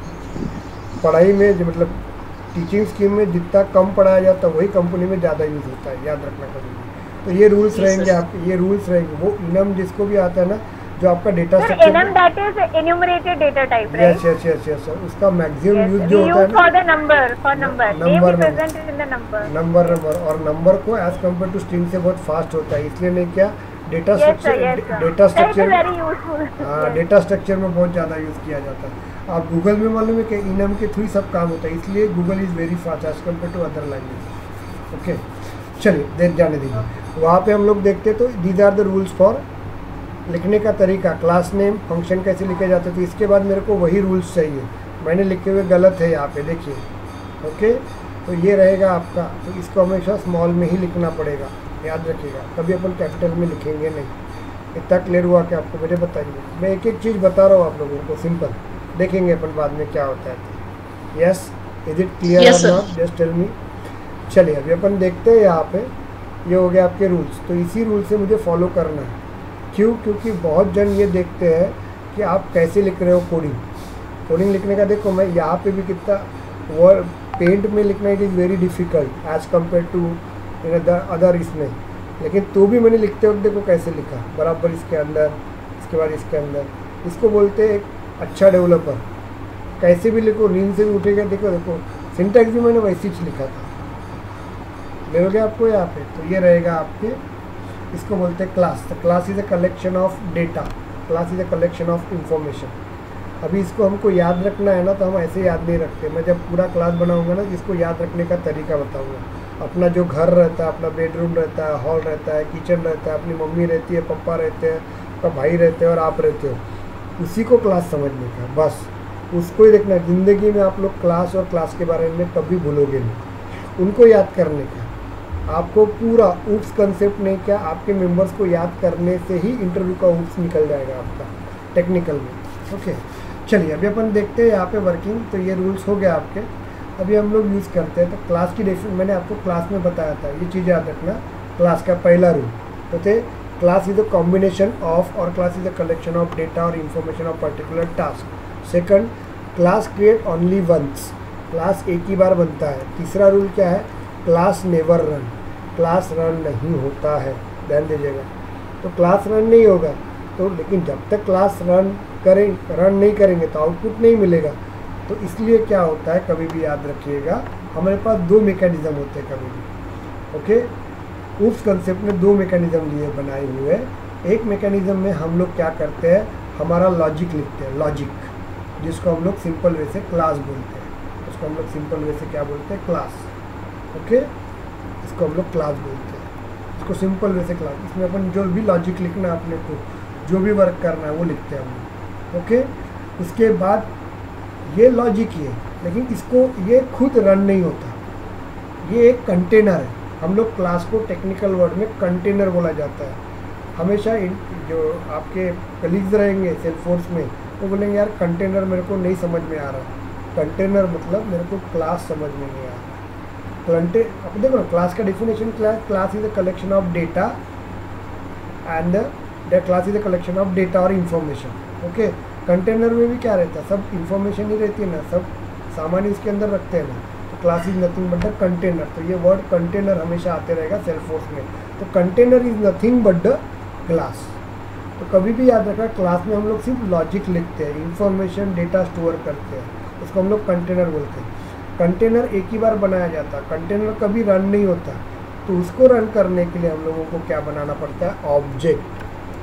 पढ़ाई में जो मतलब टीचिंग स्कीम में जितना कम पढ़ाया जाता है वही कंपनी में ज़्यादा यूज़ होता है, याद रखना कभी। तो ये रूल्स रहेंगे आपके, ये रूल्स रहेंगे। वो इनम जिसको भी आता है ना, जो आपका data structure, enum that is enumerated data type, right? Yes, उसका मैक्सिमम Yes, यूज we जो होता है use ना, for the number, for number. Name number, is present in the number. Number और नंबर को एज कम्पेयर टू स्ट्रिंग से बहुत fast होता है, इसलिए नहीं क्या data Yes, sir, structure, yes, sir. Data That is structure, very useful. हाँ, डेटा स्ट्रक्चर में बहुत ज़्यादा यूज़ किया जाता है। आप गूगल में मालूम है कि इनम के थ्रू सब काम होता है, इसलिए Google is very fast as compare to other language. Okay, चलिए देख जाने दीजिए। वहाँ पे हम लोग देखते तो these are the rules for लिखने का तरीका, क्लास नेम, फंक्शन कैसे लिखे जाते। तो इसके बाद मेरे को वही रूल्स चाहिए, मैंने लिखे हुए गलत है यहाँ पे देखिए। ओके, तो ये रहेगा आपका, तो इसको हमेशा स्मॉल में ही लिखना पड़ेगा, याद रखिएगा, कभी अपन कैपिटल में लिखेंगे नहीं। इतना क्लियर हुआ कि आपको मुझे बताइए, मैं एक एक चीज़ बता रहा हूँ आप लोगों को, सिंपल देखेंगे अपन बाद में क्या होता है। Yes, is it clear Yes, sir. Not, just tell me. चलिए अभी अपन देखते हैं यहाँ पे, ये हो गया आपके रूल्स। तो इसी रूल से मुझे फॉलो करना है। क्यों? क्योंकि बहुत जन ये देखते हैं कि आप कैसे लिख रहे हो कोडिंग लिखने का। देखो मैं यहाँ पे भी कितना वर्ड पेंट में लिखना, it is very difficult as compare to other इसमें, लेकिन तो भी मैंने लिखते वक्त देखो कैसे लिखा, बराबर इसके अंदर, इसके बाद इसके अंदर। इसको बोलते हैं एक अच्छा डेवलपर। कैसे भी लिखो, नींद से भी उठेगा, देखो सिंटैक्स भी मैंने वैसे ही लिखा था, ले लोगे आपको यहाँ पे। तो ये रहेगा आपके, इसको बोलते हैं क्लास। तो class is a collection of data, class is a collection of information. अभी इसको हमको याद रखना है ना, तो हम ऐसे याद नहीं रखते। मैं जब पूरा क्लास बनाऊंगा ना, इसको याद रखने का तरीका बताऊंगा। अपना जो घर रहता है, अपना बेडरूम रहता है, हॉल रहता है, किचन रहता है, अपनी मम्मी रहती है, पापा रहते हैं, आपका भाई रहते हैं और आप रहते हो, उसी को क्लास समझने का, बस उसको ही देखना। ज़िंदगी में आप लोग क्लास और क्लास के बारे में कभी भूलोगे नहीं, उनको याद करने का। आपको पूरा ऊप्स कंसेप्ट नहीं, क्या आपके मेंबर्स को याद करने से ही इंटरव्यू का ऊप्स निकल जाएगा आपका टेक्निकल में। ओके, चलिए अभी अपन देखते हैं यहाँ पे वर्किंग। तो ये रूल्स हो गया आपके। अभी हम लोग यूज़ करते हैं तो क्लास की डेफिनेशन मैंने आपको क्लास में बताया था, ये चीज़ याद रखना। क्लास का पहला रूल तो थे, class is a combination of, और class is a collection of data और information of particular task. Second, class create only once, class एक ही बार बनता है। तीसरा रूल क्या है, class never run, class run नहीं होता है, ध्यान दीजिएगा। तो क्लास रन नहीं होगा तो, लेकिन जब तक क्लास रन नहीं करेंगे तो आउटपुट नहीं मिलेगा। तो इसलिए क्या होता है, कभी भी याद रखिएगा, हमारे पास दो मैकेनिज्म होते हैं कभी भी। ओके, ऊप्स कंसेप्ट में दो मैकेनिज्म लिए बनाए हुए हैं। एक मैकेनिज्म में हम लोग क्या करते हैं, हमारा लॉजिक लिखते हैं, लॉजिक, जिसको हम लोग सिंपल वे से क्लास बोलते हैं। उसको हम लोग सिंपल वे से क्या बोलते हैं, क्लास। ओके, इसको हम लोग क्लास बोलते हैं, इसको सिंपल वे से क्लास। इसमें अपन जो भी लॉजिक लिखना है, अपने को जो भी वर्क करना है वो लिखते हैं हम लोग। ओके, उसके बाद ये लॉजिक ही है, लेकिन इसको ये खुद रन नहीं होता, ये एक कंटेनर है। हम लोग क्लास को टेक्निकल वर्ड में कंटेनर बोला जाता है। हमेशा जो आपके कलीग्स रहेंगे सेल्सफोर्स में, वो बोलेंगे यार कंटेनर मेरे को नहीं समझ में आ रहा। कंटेनर मतलब मेरे को क्लास समझ में नहीं आ रहा। अब देखो ना, क्लास का डेफिनेशन क्या है, class is a collection of data and the class is a collection of data और इन्फॉर्मेशन। ओके, कंटेनर में भी क्या रहता है, सब इन्फॉर्मेशन ही रहती है ना, सब सामान इसके अंदर रखते हैं ना। तो class is nothing but the container. तो ये वर्ड कंटेनर हमेशा आते रहेगा सेल्सफोर्स में। तो container is nothing but the class. तो कभी भी याद रखना, क्लास में हम लोग सिर्फ लॉजिक लिखते हैं, इन्फॉर्मेशन डेटा स्टोर करते हैं, उसको हम लोग कंटेनर बोलते हैं। कंटेनर एक ही बार बनाया जाता है, कंटेनर कभी रन नहीं होता। तो उसको रन करने के लिए हम लोगों को क्या बनाना पड़ता है, ऑब्जेक्ट।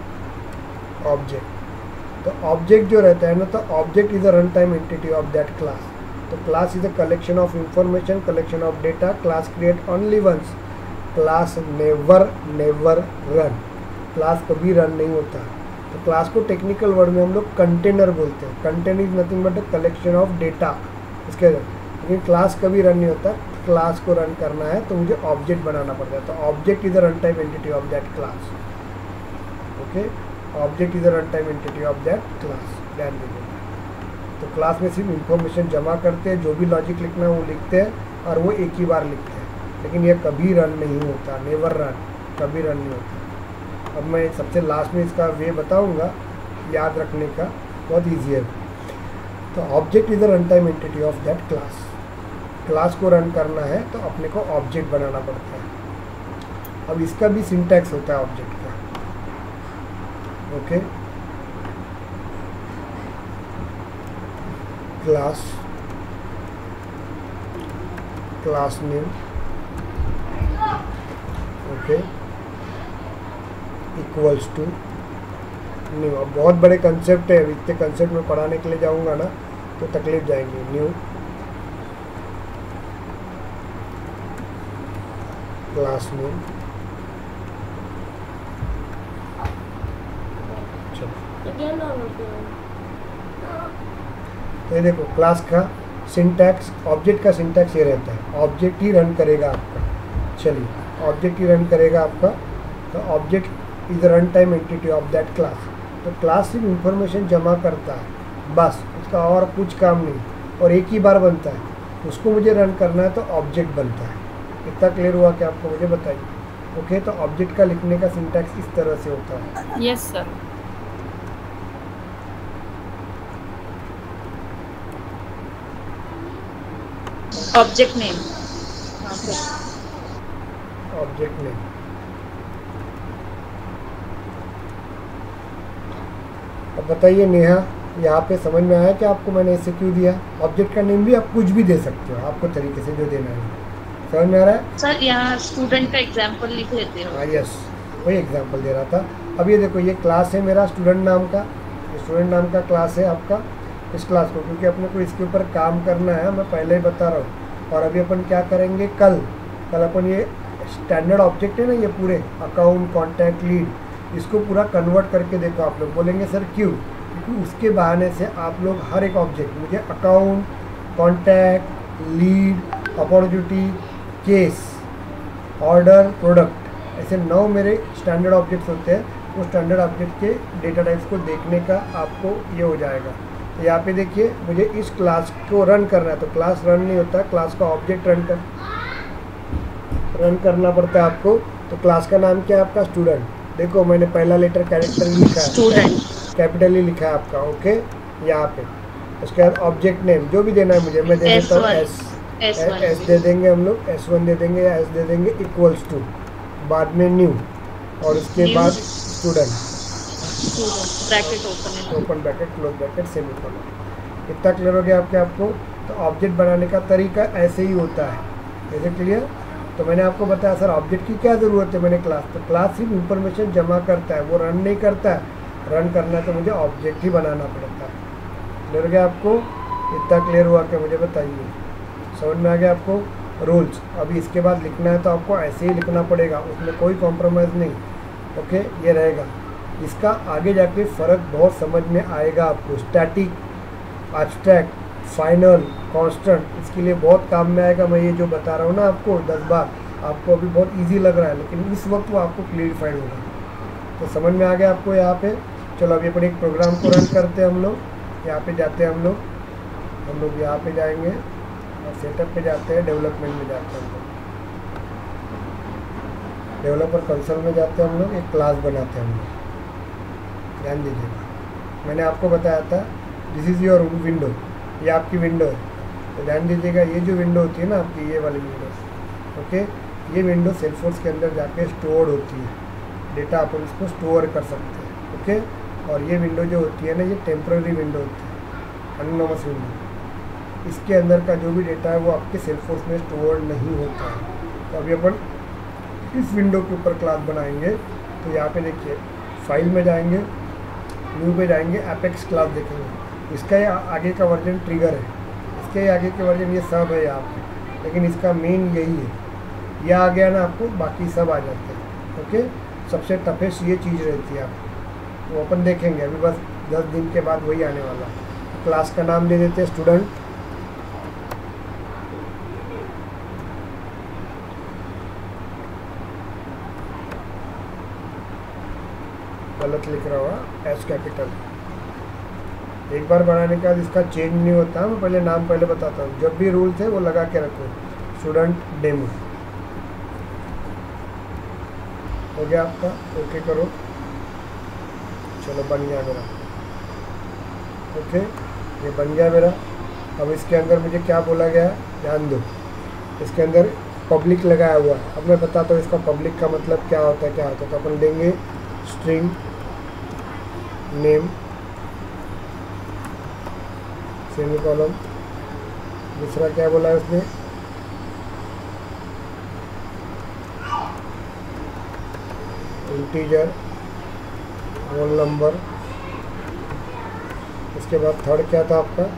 तो ऑब्जेक्ट जो रहता है ना, तो object is a run time entity of that class. तो class is a collection of information, collection of data. Class create only once, class never run. Class कभी रन नहीं होता। तो क्लास को टेक्निकल वर्ड में हम लोग कंटेनर बोलते हैं। Container is nothing but a collection of data. इसके लेकिन क्लास कभी रन नहीं होता। क्लास को रन करना है तो मुझे ऑब्जेक्ट बनाना पड़ता है। तो object is a run time entity of that class. Okay, object is a run time entity of that class. ध्यान दीजिए। तो क्लास में सिर्फ इंफॉर्मेशन जमा करते हैं, जो भी लॉजिक लिखना है वो लिखते हैं और वो एक ही बार लिखते हैं। लेकिन ये कभी रन नहीं होता, नेवर रन, कभी रन नहीं होता। अब मैं सबसे लास्ट में इसका वे बताऊंगा याद रखने का, बहुत ईजी है। तो object is the run time entity of that class. Class को रन करना है तो अपने को ऑब्जेक्ट बनाना पड़ता है। अब इसका भी सिंटैक्स होता है ऑब्जेक्ट का। Okay, class name, okay, equals to new. अब बहुत बड़े कंसेप्ट है, इतने कंसेप्ट में पढ़ाने के लिए जाऊंगा ना तो तकलीफ जाएंगे। न्यू क्लास नेम, तो ये देखो क्लास का सिंटैक्स, ऑब्जेक्ट का सिंटैक्स ये रहता है, ऑब्जेक्ट ही रन करेगा आपका। चलिए, ऑब्जेक्ट ही रन करेगा आपका। तो object is run time entity of that class. तो क्लास सिर्फ इंफॉर्मेशन जमा करता है, बस, उसका और कुछ काम नहीं, और एक ही बार बनता है। उसको मुझे रन करना है तो ऑब्जेक्ट बनता है। इतना क्लियर हुआ क्या आपको, मुझे बताइए। ओके, तो ऑब्जेक्ट का लिखने का सिंटैक्स इस तरह से होता है। Yes sir. Object name, object name, अब बताइए नेहा, यहाँ पे समझ में आया कि आपको मैंने इसे क्यों दिया। ऑब्जेक्ट का नेम भी आप कुछ भी दे सकते हो, आपको तरीके से जो देना है। समझ में आ रहा है सर? यहाँ स्टूडेंट का एग्जाम्पल लिख लेते हो। हाँ, यस, वही एग्जांपल दे रहा था। अब ये देखो, ये क्लास है मेरा स्टूडेंट नाम का, स्टूडेंट नाम का क्लास है आपका। इस क्लास को, क्योंकि अपने को इसके ऊपर काम करना है, मैं पहले ही बता रहा हूँ। और अभी अपन क्या करेंगे, कल अपन ये स्टैंडर्ड ऑब्जेक्ट है ना, ये पूरे अकाउंट, कॉन्टैक्ट, लीड, इसको पूरा कन्वर्ट करके देखो। आप लोग बोलेंगे सर क्यों, क्योंकि उसके बहाने से आप लोग हर एक ऑब्जेक्ट, मुझे account, contact, lead, opportunity, case, order, product, ऐसे 9 मेरे स्टैंडर्ड ऑब्जेक्ट्स होते हैं। वो स्टैंडर्ड ऑब्जेक्ट के डेटा टाइप्स को देखने का आपको ये हो जाएगा। तो यहाँ पे देखिए, मुझे इस क्लास को रन करना है, तो क्लास रन नहीं होता, क्लास का ऑब्जेक्ट रन करना पड़ता है आपको। तो क्लास का नाम क्या है आपका, स्टूडेंट। देखो मैंने पहला लेटर कैरेक्टर ही लिखा है, स्टूडेंट, कैपिटल ही लिखा है आपका। ओके, यहाँ पे उसके बाद ऑब्जेक्ट नेम जो भी देना है मुझे, मैं दे देता हूँ एस दे देंगे हम लोग, S1 दे देंगे या S दे देंगे, इक्वल्स टू, बाद में न्यू, और उसके बाद student, bracket open open bracket, close bracket, semicolon. इतना क्लियर हो गया आपको। तो ऑब्जेक्ट बनाने का तरीका ऐसे ही होता है, ऐसे क्लियर। तो मैंने आपको बताया सर ऑब्जेक्ट की क्या ज़रूरत है, मैंने तो क्लास सिर्फ इंफॉर्मेशन जमा करता है, वो रन नहीं करता है। रन करना है तो मुझे ऑब्जेक्ट ही बनाना पड़ता है। क्लियर हो गया आपको? इतना क्लियर हुआ क्या, मुझे बताइए, समझ में आ गया आपको? रूल्स अभी इसके बाद लिखना है तो आपको ऐसे ही लिखना पड़ेगा, उसमें कोई कॉम्प्रोमाइज़ नहीं। ओके, ये रहेगा। इसका आगे जाके फ़र्क बहुत समझ में आएगा आपको। स्टैटिक, एब्स्ट्रैक्ट, फाइनल, कांस्टेंट, इसके लिए बहुत काम में आएगा। मैं ये जो बता रहा हूँ ना आपको 10 बार, आपको अभी बहुत इजी लग रहा है, लेकिन इस वक्त वो आपको क्लियरिफाइड होगा। तो समझ में आ गया आपको यहाँ पे? चलो अभी अपन एक प्रोग्राम को रन करते हैं हम लोग। यहाँ पे जाते हैं हम लोग यहाँ पे जाएंगे और सेटअप पे जाते हैं, डेवलपमेंट में जाते हैं हम लोग, डेवलपर कंसोल में जाते हैं हम लोग, एक क्लास बनाते हैं हम लोग। ध्यान दीजिएगा, मैंने आपको बताया था दिस इज़ योर विंडो, ये आपकी विंडो है। तो ध्यान दीजिएगा, ये जो विंडो होती है ना आपकी, ये वाली विंडो, ओके, ये विंडो सेल्सफोर्स के अंदर जाके स्टोर होती है, डेटा अपन इसको स्टोर कर सकते हैं। ओके, और ये विंडो जो होती है ना, ये टेम्पररी विंडो होती है, अनोनमस विंडो। इसके अंदर का जो भी डेटा है वो आपके सेल्सफोर्स में स्टोर नहीं होता है। तो अभी अपन इस विंडो के ऊपर क्लास बनाएंगे। तो यहाँ पे देखिए, फाइल में जाएंगे, न्यू पे जाएंगे, एपेक्स क्लास देखेंगे। इसका ये आगे का वर्जन ट्रिगर है, इसके आगे के वर्जन ये सब है यहाँ पे, लेकिन इसका मेन यही है। ये आ गया ना आपको, बाकी सब आ जाते हैं। ओके, सबसे टफेस्ट ये चीज़ रहती है आपको, वो अपन देखेंगे अभी, बस 10 दिन के बाद वही आने वाला है। क्लास का नाम दे देते हैं स्टूडेंट। गलत लिख रहा हुआ, एस कैपिटल। एक बार बनाने के बाद इसका चेंज नहीं होता। मैं पहले नाम बताता हूँ, जब भी रूल्स है वो लगा के रखो, स्टूडेंट डेमो। हो गया आपका, ओके करो। चलो बन गया मेरा, ओके, ये बन गया मेरा। अब इसके अंदर मुझे क्या बोला गया, ध्यान दो, इसके अंदर पब्लिक लगाया हुआ है। अब मैं बताता हूँ इसका पब्लिक का मतलब क्या होता है। तो अपन देंगे स्ट्रिंग नेम सेमीकोलन, दूसरा क्या बोला है उसने, इंटीजर, रोल नंबर। उसके बाद थर्ड क्या था आपका,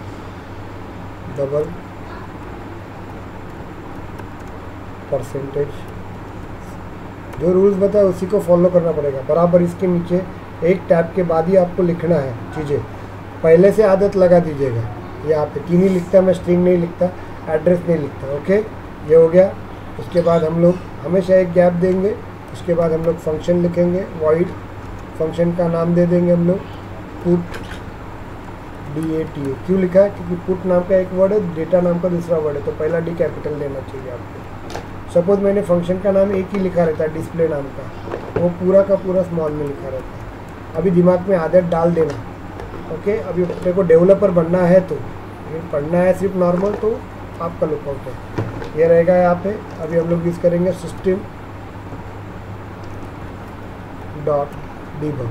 डबल परसेंटेज। जो रूल्स बताए उसी को फॉलो करना पड़ेगा बराबर। इसके नीचे एक टैब के बाद ही आपको लिखना है चीज़ें, पहले से आदत लगा दीजिएगा। यहाँ पे की नहीं लिखता, मैं स्ट्रिंग नहीं लिखता, एड्रेस नहीं लिखता। ओके, ये हो गया। उसके बाद हम लोग हमेशा एक गैप देंगे, उसके बाद हम लोग फंक्शन लिखेंगे, वॉइड फंक्शन का नाम दे देंगे हम लोग पुट DATA। क्यों लिखा है, क्योंकि पुट नाम का एक वर्ड है, डेटा नाम का दूसरा वर्ड है, तो पहला डी कैपिटल लेना चाहिए आपको। सपोज मैंने फंक्शन का नाम एक ही लिखा रहता है, डिस्प्ले नाम का, वो पूरा का पूरा स्मॉल में लिखा रहता है। अभी दिमाग में आदत डाल देना। ओके, अभी अपने को डेवलपर बनना है, तो पढ़ना है सिर्फ नॉर्मल, तो आपका लुकआउट है, ये रहेगा यहाँ पे। अभी हम लोग यूज़ करेंगे सिस्टम डॉट डिबग।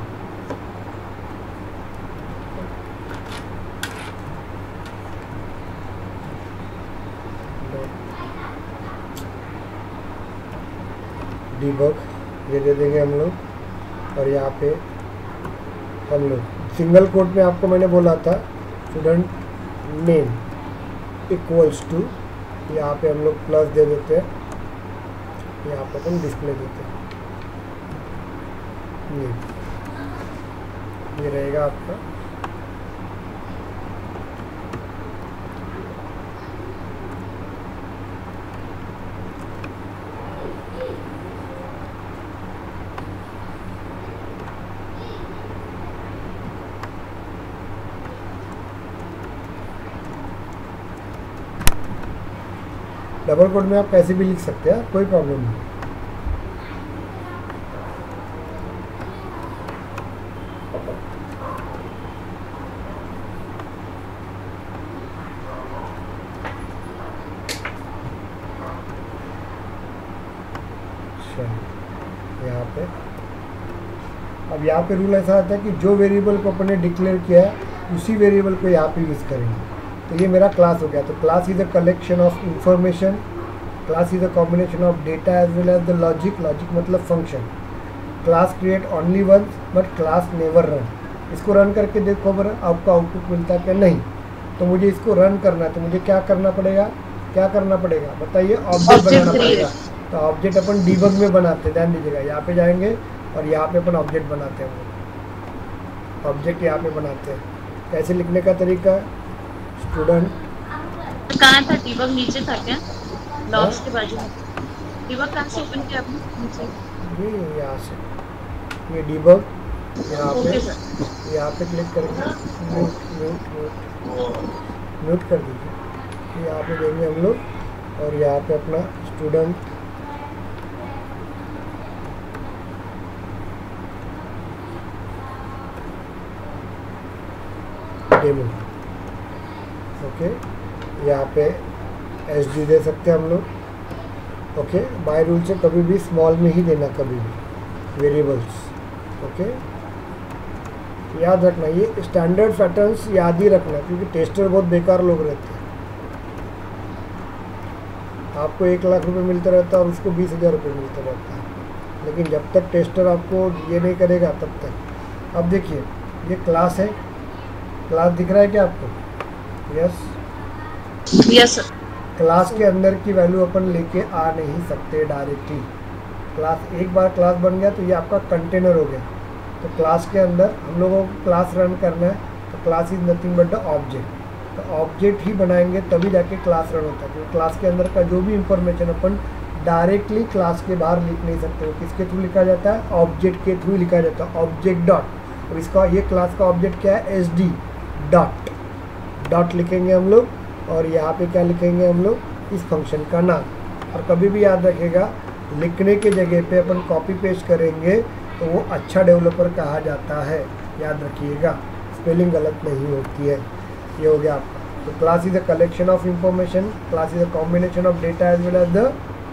डिबग ये दे देंगे हम लोग। और यहाँ पे हम लोग सिंगल कोट में आपको मैंने बोला था स्टूडेंट नेम इक्वल्स टू, यहाँ पे हम लोग प्लस दे देते हैं, यहाँ पे हम डिस्प्ले देते हैं नेम। ये रहेगा आपका। डबल कोड में आप कैसे भी लिख सकते हैं, कोई प्रॉब्लम नहीं। यहाँ पे अब यहाँ पे रूल ऐसा आता है कि जो वेरिएबल को अपने डिक्लेयर किया है उसी वेरिएबल को यहाँ पे यूज़ करेंगे। तो ये मेरा क्लास हो गया। तो class is a collection of information, class is a combination of data as well as the logic, logic मतलब function. Class create only once but class never run. इसको रन करके देखो बरा आपको आउटपुट मिलता है क्या? नहीं। तो मुझे इसको रन करना है तो मुझे क्या करना पड़ेगा? क्या करना पड़ेगा बताइए? ऑब्जेक्ट बनाना पड़ेगा। तो ऑब्जेक्ट अपन डीबग में बनाते हैं, ध्यान दीजिएगा। यहाँ पे जाएंगे और यहाँ पे अपन ऑब्जेक्ट बनाते हैं। ऑब्जेक्ट यहाँ पे बनाते हैं। कैसे लिखने का तरीका? स्टूडेंट कहाँ था डिबग? नीचे था क्या? लॉग्स के बाजू में। डिबग कहाँ से ओपन किया आपने? नीचे। ये यहाँ से, ये डीबग यहाँ ओके पे, सर। यहाँ पे क्लिक करके म्यूट कर दीजिए। यहाँ पे देंगे हम लोग और यहाँ पे अपना स्टूडेंट डेमो, ओके। यहाँ पे SD दे सकते हैं हम लोग, ओके। बाय रूल से कभी भी स्मॉल में ही देना, कभी भी वेरिएबल्स, ओके। याद रखना, ये स्टैंडर्ड पैटर्न्स याद ही रखना, क्योंकि टेस्टर बहुत बेकार लोग रहते हैं। आपको 1 लाख रुपए मिलता रहता है और उसको 20,000 रुपये मिलता रहता है, लेकिन जब तक टेस्टर आपको ये नहीं करेगा तब तक। अब देखिए ये क्लास है, क्लास दिख रहा है क्या आपको? Yes sir. क्लास के अंदर की वैल्यू अपन लेके आ नहीं सकते डायरेक्टली। क्लास एक बार क्लास बन गया तो ये आपका कंटेनर हो गया। तो क्लास के अंदर हम लोगों को क्लास रन करना है, तो class is nothing but the object. तो ऑब्जेक्ट ही बनाएंगे तभी जाके क्लास रन होता है, क्योंकि क्लास के अंदर का जो भी इंफॉर्मेशन अपन डायरेक्टली क्लास के बाहर लिख नहीं सकते। वो किसके थ्रू लिखा जाता है? ऑब्जेक्ट के थ्रू लिखा जाता है, ऑब्जेक्ट डॉट। और इसका ये क्लास का ऑब्जेक्ट क्या है? SD dot. डॉट लिखेंगे हम लोग और यहाँ पे क्या लिखेंगे हम लोग? इस फंक्शन का नाम। और कभी भी याद रखिएगा, लिखने के जगह पे अपन कॉपी पेस्ट करेंगे तो वो अच्छा डेवलपर कहा जाता है, याद रखिएगा, स्पेलिंग गलत नहीं होती है। ये हो गया आपका। तो class is a collection of information, class is a combination of data as well as the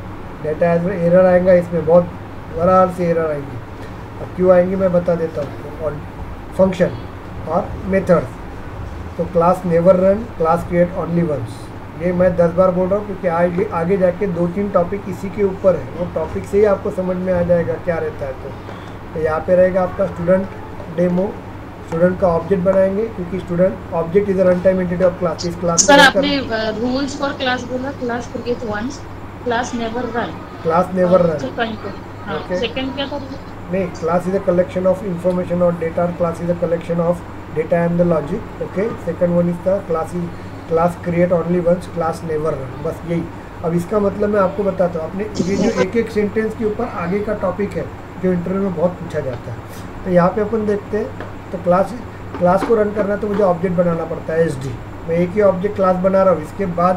data as well. Error आएगा इसमें, बहुत बराबर से एरर आएंगी। अब क्यों आएंगी मैं बता देता हूँ। और फंक्शन और मेथड्स। तो class never run, class create only once. ये मैं 10 बार बोल रहा हूँ क्योंकि आगे जाके 2-3 टॉपिक इसी के ऊपर है। वो टॉपिक से ही आपको समझ में आ जाएगा क्या रहता है। तो यहाँ पे रहेगा आपका स्टूडेंट डेमो। स्टूडेंट का ऑब्जेक्ट बनाएंगे, क्योंकि student object is a run time entity of class. इस क्लास सर आपने रूल्स फॉर क्लास बोला, class create once, class never run, class never run. Okay. Second क्या था? नहीं, class is a collection of information और data. Class is a collection of data and the logic, okay. Second one is the class create only once, class never run. बस यही। अब इसका मतलब मैं आपको बताता हूँ। अपने ये जो एक सेंटेंस के ऊपर आगे का टॉपिक है जो इंटरव्यू में बहुत पूछा जाता है। तो यहाँ पे अपन देखते हैं। तो क्लास को रन करना है तो मुझे ऑब्जेक्ट बनाना पड़ता है SD। मैं एक ही ऑब्जेक्ट क्लास बना रहा हूँ। इसके बाद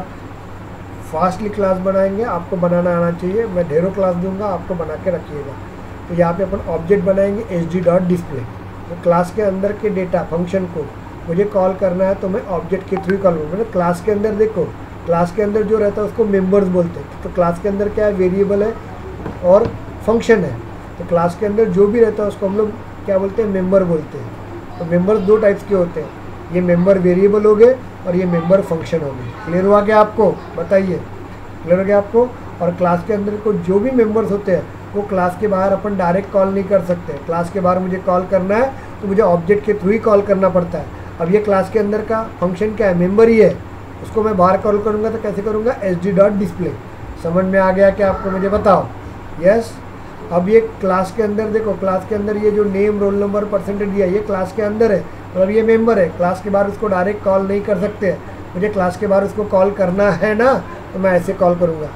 फास्टली क्लास बनाएंगे, आपको बनाना आना चाहिए। मैं ढेरों क्लास दूंगा, आपको बना के रखिएगा। तो यहाँ पे अपन ऑब्जेक्ट बनाएंगे SD डॉट डिस्प्ले। तो क्लास के अंदर के डेटा फंक्शन को मुझे कॉल करना है तो मैं ऑब्जेक्ट के थ्रू कॉल करूँगा। मतलब क्लास के अंदर देखो, क्लास के अंदर जो रहता है उसको मेंबर्स बोलते हैं। तो क्लास के अंदर क्या है? वेरिएबल है और फंक्शन है। तो क्लास के अंदर जो भी रहता है उसको हम लोग क्या बोलते हैं? मेंबर बोलते हैं। तो मेंबर्स 2 टाइप्स के होते हैं, ये मेंबर वेरिएबल हो गए और ये मेंबर फंक्शन हो गए। क्लियर हुआ क्या आपको? बताइए, क्लियर हो गया आपको? और क्लास के अंदर को जो भी मेंबर्स होते हैं वो क्लास के बाहर अपन डायरेक्ट कॉल नहीं कर सकते। क्लास के बाहर मुझे कॉल करना है तो मुझे ऑब्जेक्ट के थ्रू ही कॉल करना पड़ता है। अब ये क्लास के अंदर का फंक्शन क्या है? मेंबर ही है। उसको मैं बाहर कॉल करूँगा तो कैसे करूँगा? SD dot display. समझ में आ गया क्या आपको? मुझे बताओ। यस। अब ये क्लास के अंदर देखो, क्लास के अंदर ये जो नेम, रोल नंबर, परसेंटेज दिया, ये क्लास के अंदर है। मतलब ये मेंबर है। क्लास के बाहर उसको डायरेक्ट कॉल नहीं कर सकते। मुझे क्लास के बाहर उसको कॉल करना है ना, तो मैं ऐसे कॉल करूँगा,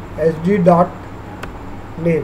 SD डॉट नेम।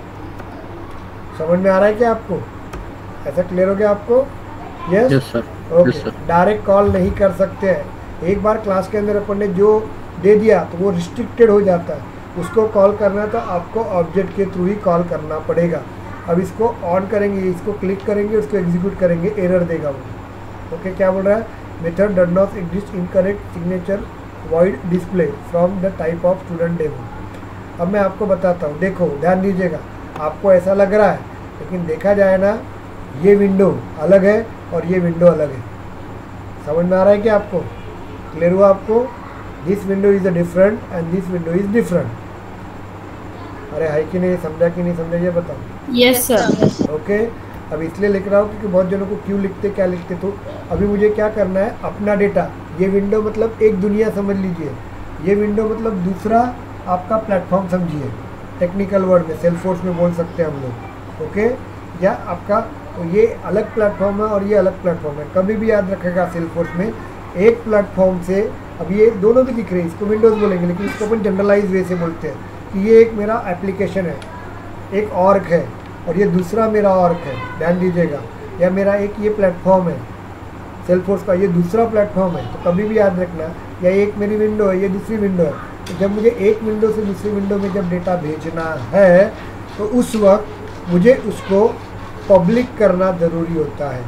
समझ में आ रहा है क्या आपको? ऐसा क्लियर हो गया आपको? Yes sir. Okay. Direct call नहीं कर सकते हैं। एक बार क्लास के अंदर अपन ने जो दे दिया तो वो रिस्ट्रिक्टेड हो जाता है। उसको कॉल करना है तो आपको ऑब्जेक्ट के थ्रू ही कॉल करना पड़ेगा। अब इसको ऑन करेंगे, इसको क्लिक करेंगे, उसको एग्जीक्यूट करेंगे, एरर देगा वो। ओके, क्या बोल रहा है? Method does not exist, incorrect signature, void display from the type of student demo. अब मैं आपको बताता हूँ, देखो ध्यान दीजिएगा। आपको ऐसा लग रहा है, लेकिन देखा जाए ना, ये विंडो अलग है और ये विंडो अलग है। समझ में आ रहा है क्या आपको? क्लियर हुआ आपको? This window is a different and this window is different. अरे है कि नहीं, समझा कि नहीं समझा, ये बताओ। Yes sir. ओके, अब इसलिए लिख रहा हूँ क्योंकि बहुत जनों को क्यों लिखते क्या लिखते। तो अभी मुझे क्या करना है, अपना डेटा, ये विंडो मतलब एक दुनिया समझ लीजिए, ये विंडो मतलब दूसरा आपका प्लेटफॉर्म समझिए, टेक्निकल वर्ड में सेल्सफोर्स में बोल सकते हैं हम लोग। ओके, या आपका तो ये अलग प्लेटफॉर्म है और ये अलग प्लेटफॉर्म है। कभी भी याद रखेगा सेल्सफोर्स में एक प्लेटफॉर्म से, अब ये दोनों भी दिख रहे हैं, इसको विंडोज़ बोलेंगे लेकिन इसको अपन जनरलाइज वे से बोलते हैं कि ये एक मेरा एप्लीकेशन है, एक ऑर्ग है और ये दूसरा मेरा ऑर्ग है, ध्यान दीजिएगा। या मेरा एक ये प्लेटफॉर्म है सेल्सफोर्स का, ये दूसरा प्लेटफॉर्म है। तो कभी भी याद रखना, या एक मेरी विंडो है, ये दूसरी विंडो है। तो जब मुझे एक विंडो से दूसरी विंडो में जब डेटा भेजना है तो उस वक्त मुझे उसको पब्लिक करना ज़रूरी होता है।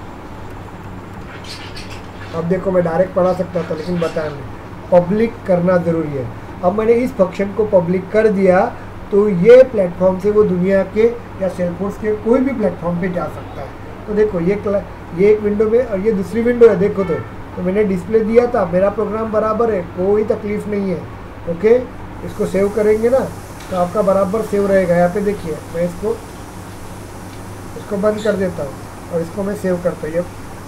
अब देखो मैं डायरेक्ट पढ़ा सकता था लेकिन बताया नहीं, पब्लिक करना ज़रूरी है। अब मैंने इस फंक्शन को पब्लिक कर दिया तो ये प्लेटफॉर्म से वो दुनिया के या सेल्सफोर्स के कोई भी प्लेटफॉर्म पे जा सकता है। तो देखो ये एक विंडो में और ये दूसरी विंडो है, देखो तो मैंने डिस्प्ले दिया था, मेरा प्रोग्राम बराबर है, कोई तकलीफ नहीं है। ओके, इसको सेव करेंगे ना तो आपका बराबर सेव रहेगा। यहाँ पे देखिए मैं इसको बंद कर देता हूँ और इसको मैं सेव करता हूँ। ये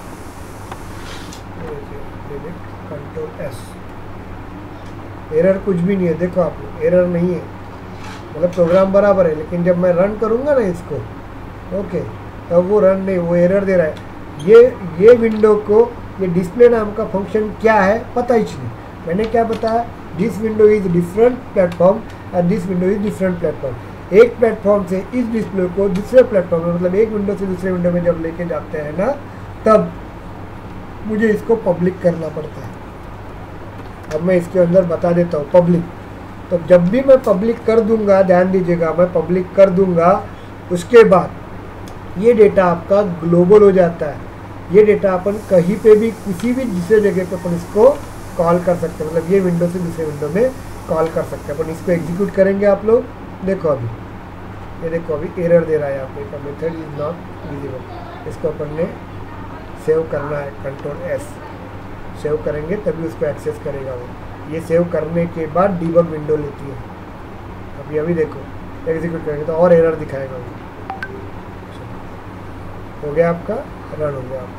कंट्रोल एस, एरर कुछ भी नहीं है, देखो आप एरर नहीं है, मतलब प्रोग्राम बराबर है। लेकिन जब मैं रन करूँगा ना इसको, ओके, तब वो रन नहीं, वो एरर दे रहा है। ये विंडो को, ये डिस्प्ले नाम का फंक्शन क्या है पता ही नहीं। मैंने क्या बताया, this window is different platform and this window is different platform. एक प्लेटफॉर्म से इस डिस्प्ले को दूसरे प्लेटफॉर्म में, मतलब एक विंडो से दूसरे विंडो में जब लेके जाते हैं ना, तब मुझे इसको पब्लिक करना पड़ता है। अब मैं इसके अंदर बता देता हूँ पब्लिक। तो जब भी मैं पब्लिक कर दूंगा, ध्यान दीजिएगा, मैं पब्लिक कर दूंगा, उसके बाद ये डेटा आपका ग्लोबल हो जाता है। ये डेटा अपन कहीं पे भी किसी भी दूसरे जगह पे अपन इसको कॉल कर सकते हैं, मतलब ये विंडो से दूसरे विंडो में कॉल कर सकते हैं। अपन इसको एग्जीक्यूट करेंगे। आप लोग देखो, अभी ये देखो, अभी एरर दे रहा है यहाँ पे, मेथड इज नॉट विजिबल। इसको अपन ने सेव करना है, कंट्रोल एस सेव करेंगे तभी उसको एक्सेस करेगा वो। ये सेव करने के बाद डीबग विंडो लेती है। अभी देखो एग्जीक्यूट करेंगे तो और एरर दिखाएगा वो। हो गया आपका, रन हो गया आपका,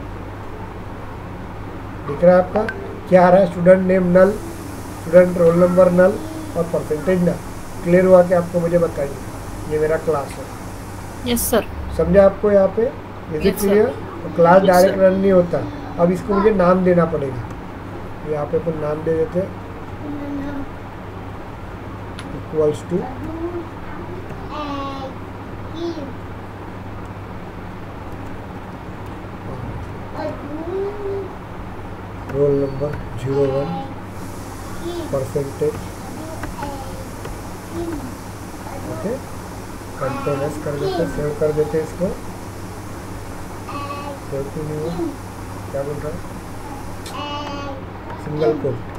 दिख रहा है आपका क्या आ रहा है, student name null, student roll number null और परसेंटेज नल। क्लियर हुआ कि आपको? मुझे बताइए, ये मेरा क्लास है। Yes sir. समझा आपको यहाँ पे? Is it clear? तो क्लास डायरेक्ट रन नहीं होता। अब इसको मुझे नाम देना पड़ेगा। यहाँ पे अपन नाम दे देते हैं, equals to roll number 01 percentage. Okay, control S कर देते हैं, सेव कर देते हैं इसको। सेव क्यों नहीं हुआ, क्या बोल रहा है? Single quote.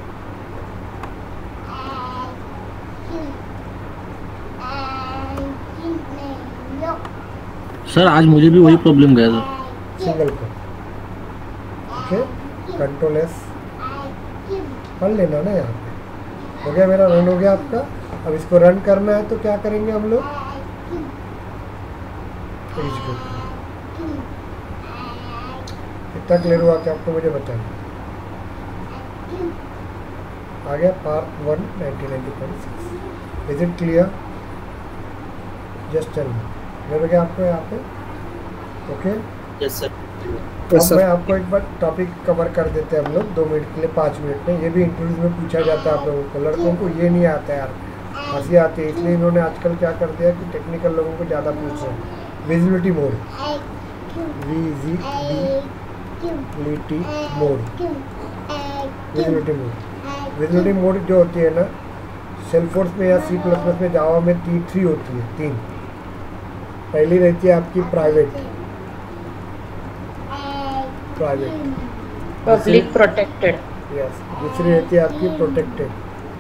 सर आज मुझे भी वही प्रॉब्लम गया था। Single quote. Okay, control S पढ़ लेना ना यहाँ पे। हो गया मेरा, रन हो गया आपका। अब इसको रन करना है तो क्या करेंगे हम लोग, कितना क्लियर हुआ कि आपको मुझे बताइए। आ गया part 1 1990.6। Is it clear? Just tell me, clear हो गया आपको यहाँ पे? Okay, yes sir. अब मैं आपको एक बार टॉपिक कवर कर देते हैं हम लोग 2 मिनट के लिए, 5 मिनट में। ये भी इंटरव्यू में पूछा जाता है आप लोगों को। लड़कों को ये नहीं आता यार, हंसी आती है, इसलिए इन्होंने आजकल क्या कर दिया कि टेक्निकल लोगों को ज़्यादा पूछ रहे हैं। Visibility mode, visibility mode, visibility mode. Visibility mode जो होती है ना, सेल्सफोर्स में या C++ में, जावा में 3 होती है, 3। पहली रहती है आपकी प्राइवेट, पब्लिक प्रोटेक्टेड। यस, दूसरी रहती है आपकी प्रोटेक्टेड,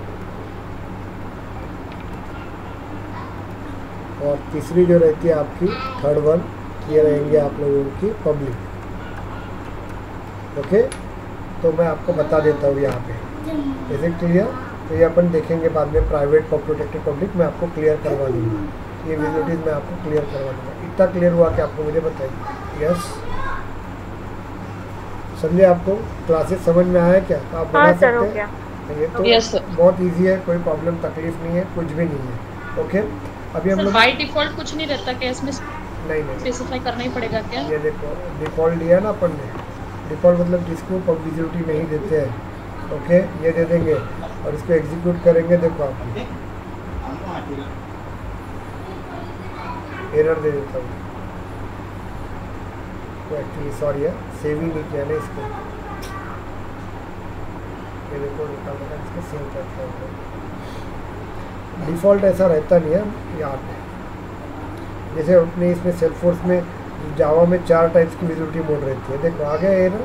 और तीसरी जो रहती है आपकी थर्ड वन, ये रहेंगे आप लोगों की पब्लिक। ओके, तो मैं आपको बता देता हूँ यहाँ पे। Is it clear? तो ये अपन देखेंगे बाद में, प्राइवेट फॉर प्रोटेक्टेड पब्लिक मैं आपको क्लियर करवा दूँगा, ये विजिबिलिटीज़ मैं आपको क्लियर करवा दूँगा। इतना क्लियर हुआ कि आपको मुझे बताइए। यस, समझे? आपको क्लासेस समझ में आया क्या? तो आप बना हाँ सर, सकते हो हैं। गया। ये तो Yes, sir. बहुत इजी है, कोई प्रॉब्लम तकलीफ नहीं है, कुछ भी नहीं है। ओके, अभी हम सर लोग बाय डिफॉल्ट कुछ नहीं रहता क्या, इसमें नहीं, स्पेसिफाई करना ही पड़ेगा क्या? ये देखो डिफ़ॉल्ट दिया है ना अपन ने, डिफ़ॉल्ट मतलब जिसको विजिबिलिटी नहीं देते हैं, ओके, ये दे देंगे और इसको एग्जीक्यूट करेंगे। देखो आप एरर दे देता हूँ, तो एक्चुअली सॉरी है, सेव ही नहीं किया ना इसको। ये देखो निकालना, इसको सेव करता हूँ। डिफ़ॉल्ट ऐसा रहता नहीं है यहाँ पे, जैसे अपने इसमें सेल्फोर्स में जावा में 4 टाइप्स की विजिबिलिटी मोड रहती है। देखो आ गया एरर,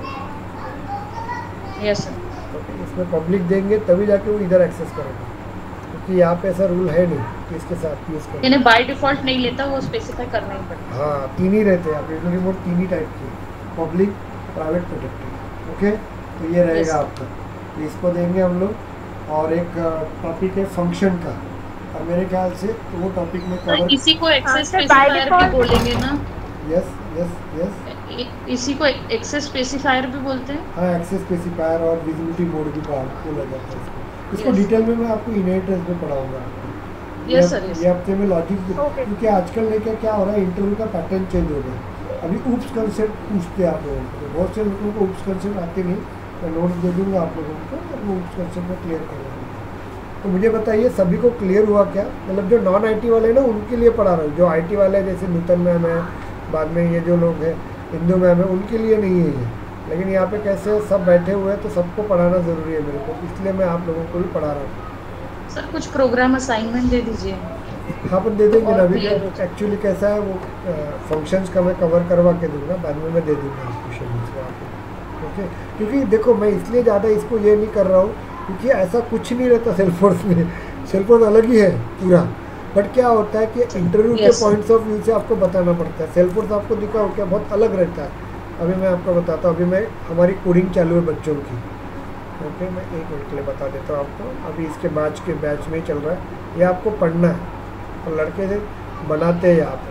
यस सर। तो इसमें पब्लिक देंगे तभी जाके वो इधर एक्सेस करेंगे, क्योंकि यहाँ पे ऐसा रूल है नहीं कि इसके साथ यूज़ करें। यानी बाय डिफॉल्ट नहीं लेता, वो स्पेसिफाई करना ही पड़ेगा। हाँ, 3 ही रहते हैं, आप विजिबिलिटी मोड 3 ही टाइप की, पब्लिक, प्राइवेट, प्रोटेक्टेड। ओके, तो ये रहेगा Yes. आपका, तो इसको देंगे हम लोग। और एक टॉपिक है फंक्शन का, और मेरे ख्याल से तो वो टॉपिक में सर कवर। इसी को एक्सेस sir, by स्पेसिफायर भी default- बोलेंगे ना? यस यस यस, इसी को एक्सेस स्पेसिफायर भी बोलते हैं। हाँ, एक्सेस स्पेसिफायर और विजिबिलिटी मोड भी बोला जाता है इसको। इसको Yes. डिटेल में मैं आपको इनहेरिटेंस में पढ़ाऊंगा। Yes, sir, yes. ये हफ्ते में लॉजिक, Okay. क्योंकि आजकल लेके क्या हो रहा है, इंटरव्यू का पैटर्न चेंज हो गया है। अभी ऊप्स कंसेप्ट पूछते हैं आप लोगों को, बहुत से लोगों को ऊप्स कंसेप्ट आते नहीं, मैं नोट्स दे दूँगा आप लोगों को, और वो ऊप्स कंसेप्ट में क्लियर करवाऊँगा। तो मुझे बताइए सभी को क्लियर हुआ क्या? मतलब जो नॉन IT वाले हैं ना, उनके लिए पढ़ा रहा हूँ। जो IT वाले हैं, जैसे नूतन मैम है, बाद में ये जो लोग हैं इंदू मैम है, उनके लिए नहीं है ये। लेकिन यहाँ पे कैसे सब बैठे हुए हैं, तो सबको पढ़ाना ज़रूरी है मेरे को, इसलिए मैं आप लोगों को भी पढ़ा रहा हूँ। सर कुछ प्रोग्राम असाइनमेंट दे दीजिए। हाँ, पर दे देंगे ना। और अभी clear हो जाए। एक्चुअली कैसा है, वो फंक्शंस का मैं कवर करवा के दूंगा, बाद में मैं दे दूंगा क्वेश्चन को आपको। ओके, क्योंकि देखो मैं इसलिए ज़्यादा इसको ये नहीं कर रहा हूँ, क्योंकि ऐसा कुछ नहीं रहता सेल्फोर्स में। सेल्फोर्स अलग ही है पूरा, बट क्या होता है कि इंटरव्यू के Yes. पॉइंट्स ऑफ व्यू से आपको बताना पड़ता है। सेल्फोर्स आपको दिखा हो क्या, बहुत अलग रहता है। अभी मैं आपको बताता हूँ, अभी मैं हमारी कोडिंग चालू है बच्चों की। ओके, मैं 1 मिनट के लिए बता देता हूँ आपको। अभी इसके बैच में ही चल रहा है, ये आपको पढ़ना है, और लड़के से बनाते हैं यहाँ पे।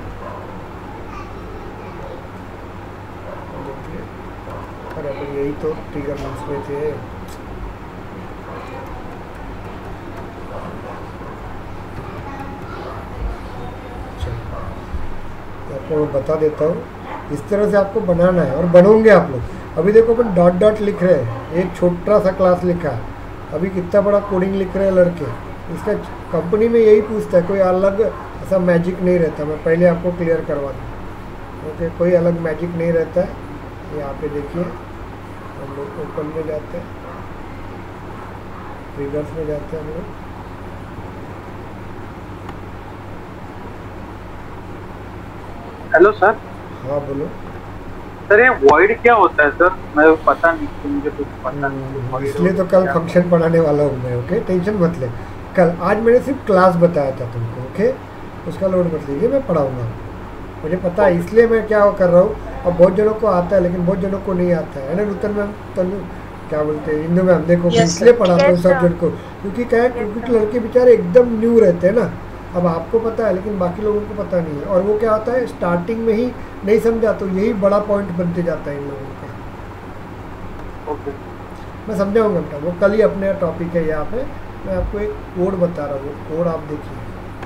अरे अपन यही तो ट्रिगर मार्क्स में थे। आपको मैं बता देता हूँ, इस तरह से आपको बनाना है, और बनोगे आप लोग। अभी देखो अपन डॉट डॉट लिख रहे हैं, एक छोटा सा क्लास लिखा है, अभी कितना बड़ा कोडिंग लिख रहे हैं लड़के। इसका कंपनी में यही पूछता है, कोई अलग ऐसा मैजिक नहीं रहता। मैं पहले आपको क्लियर करवा दूँ। ओके, कोई अलग मैजिक नहीं रहता है। यहाँ पे देखिए, हम लोग ओपन में जाते हैं, ट्रिगर्स में जाते हैं हम लोग। Hello sir. हाँ बोलो। सर ये वॉइड क्या होता है सर? मैं पता नहीं, तो मुझे कुछ पता नहीं। इसलिए तो कल फंक्शन पढ़ाने वाला हूँ मैं। ओके, टेंशन मत ले। कल, आज मैंने सिर्फ क्लास बताया था तुमको। ओके, उसका लोड मत लीजिए, मैं पढ़ाऊँगा। मुझे पता है, इसलिए मैं क्या कर रहा हूँ। अब बहुत जनों को आता है, लेकिन बहुत जनों को नहीं आता है ना। नूतन मैम, तनु क्या बोलते हैं, इंदु मैम, देखो मैं इसलिए पढ़ाता हूँ सब जन को, क्योंकि क्या है, क्योंकि लड़के बेचारे एकदम न्यू रहते हैं ना। अब आपको पता है, लेकिन बाकी लोगों को पता नहीं है। और वो क्या होता है, स्टार्टिंग में ही नहीं समझा, तो यही बड़ा पॉइंट बनते जाता है इन लोगों का। ओके, मैं समझाऊंगा बेटा, वो कल ही अपने टॉपिक है। यहाँ पे मैं आपको एक कोड बता रहा हूँ, वो कोड आप देखिए।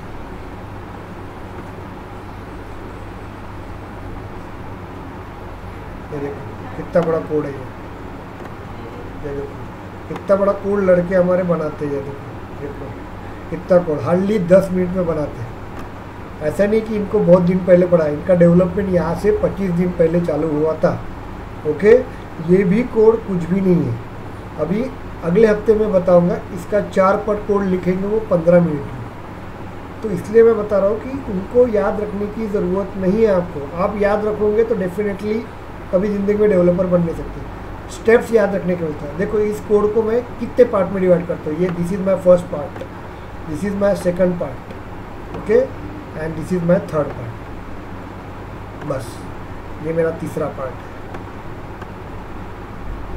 ये देखो कितना बड़ा कोड है ये देखो कितना बड़ा कोड लड़के हमारे बनाते हैं। ये देखो कितना कोड, हार्डली 10 मिनट में बनाते हैं। ऐसा नहीं कि इनको बहुत दिन पहले पढ़ा, इनका डेवलपमेंट यहाँ से 25 दिन पहले चालू हुआ था। ओके, ये भी कोड कुछ भी नहीं है। अभी अगले हफ्ते में बताऊंगा, इसका 4 पार्ट कोड लिखेंगे वो 15 मिनट में। तो इसलिए मैं बता रहा हूँ कि उनको याद रखने की ज़रूरत नहीं है आपको। आप याद रखोगे तो डेफिनेटली कभी ज़िंदगी में डेवलपर बन नहीं सकते। स्टेप्स याद रखने के होता है। देखो इस कोड को मैं कितने पार्ट में डिवाइड करता हूँ। ये this is my first part, this is my second part, okay, and this is my third part. बस ये मेरा तीसरा पार्ट है।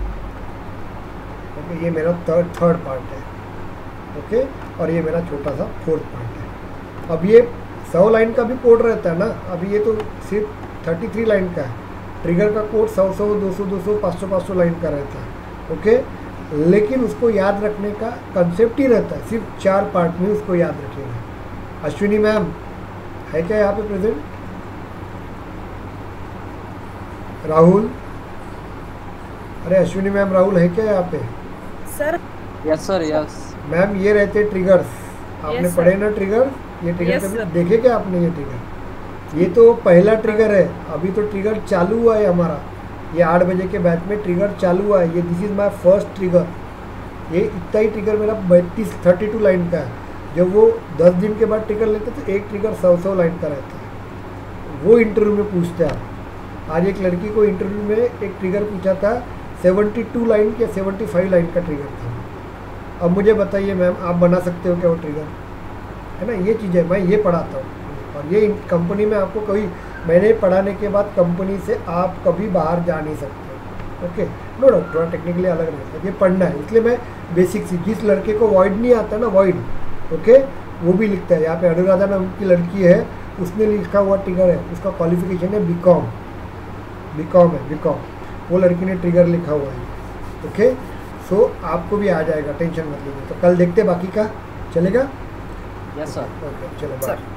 ओके, ये मेरा थर्ड पार्ट है। ओके, और ये मेरा छोटा सा फोर्थ पार्ट है। अब ये 100 लाइन का भी कोड रहता है ना, अभी ये तो सिर्फ 33 लाइन का है। ट्रिगर का कोड 100 200 200 500 500 लाइन का रहता है। ओके, लेकिन उसको याद रखने का कंसेप्ट ही रहता है, सिर्फ 4 पार्ट में उसको याद रखिएगा। अश्विनी मैम है क्या यहाँ पे प्रेजेंट? राहुल, अरे अश्विनी मैम, राहुल है क्या यहाँ पे? Sir yes sir yes. Ma'am ये रहते ट्रिगर्स, आपने Yes, पढ़े ना ट्रिगर? ये ट्रिगर Yes, कभी sir. देखे क्या आपने? ये ट्रिगर, ये तो पहला ट्रिगर है, अभी तो ट्रिगर चालू हुआ है हमारा। ये 8 बजे के बैच में ट्रिगर चालू हुआ है। ये this is my first trigger. ये इतना ही ट्रिगर मेरा 32 लाइन का है। जब वो 10 दिन के बाद ट्रिगर लेते तो एक ट्रिगर 100 लाइन का रहता है। वो इंटरव्यू में पूछते हैं। आज एक लड़की को इंटरव्यू में एक ट्रिगर पूछा था, 72 लाइन या 75 लाइन का ट्रिगर था। अब मुझे बताइए मैम, आप बना सकते हो क्या वो ट्रिगर? है ना, ये चीज़ है, मैं ये पढ़ाता हूँ। और ये कंपनी में आपको कभी, मैंने पढ़ाने के बाद कंपनी से आप कभी बाहर जा नहीं सकते। ओके, नो डाउट, थोड़ा टेक्निकली अलग रहता है, ये पढ़ना है। इसलिए मैं बेसिक सी, जिस लड़के को वॉइड नहीं आता ना, वॉइड, ओके, वो भी लिखता है। यहाँ पे अनुराधा नाम की लड़की है, उसने लिखा हुआ ट्रिगर है, उसका क्वालिफिकेशन है बीकॉम है, बीकॉम। वो लड़की ने ट्रिगर लिखा हुआ है। ओके, सो आपको भी आ जाएगा, टेंशन मत लीजिए। तो कल देखते बाकी का, चलेगा? Yes sir. ओके, चलो बाय।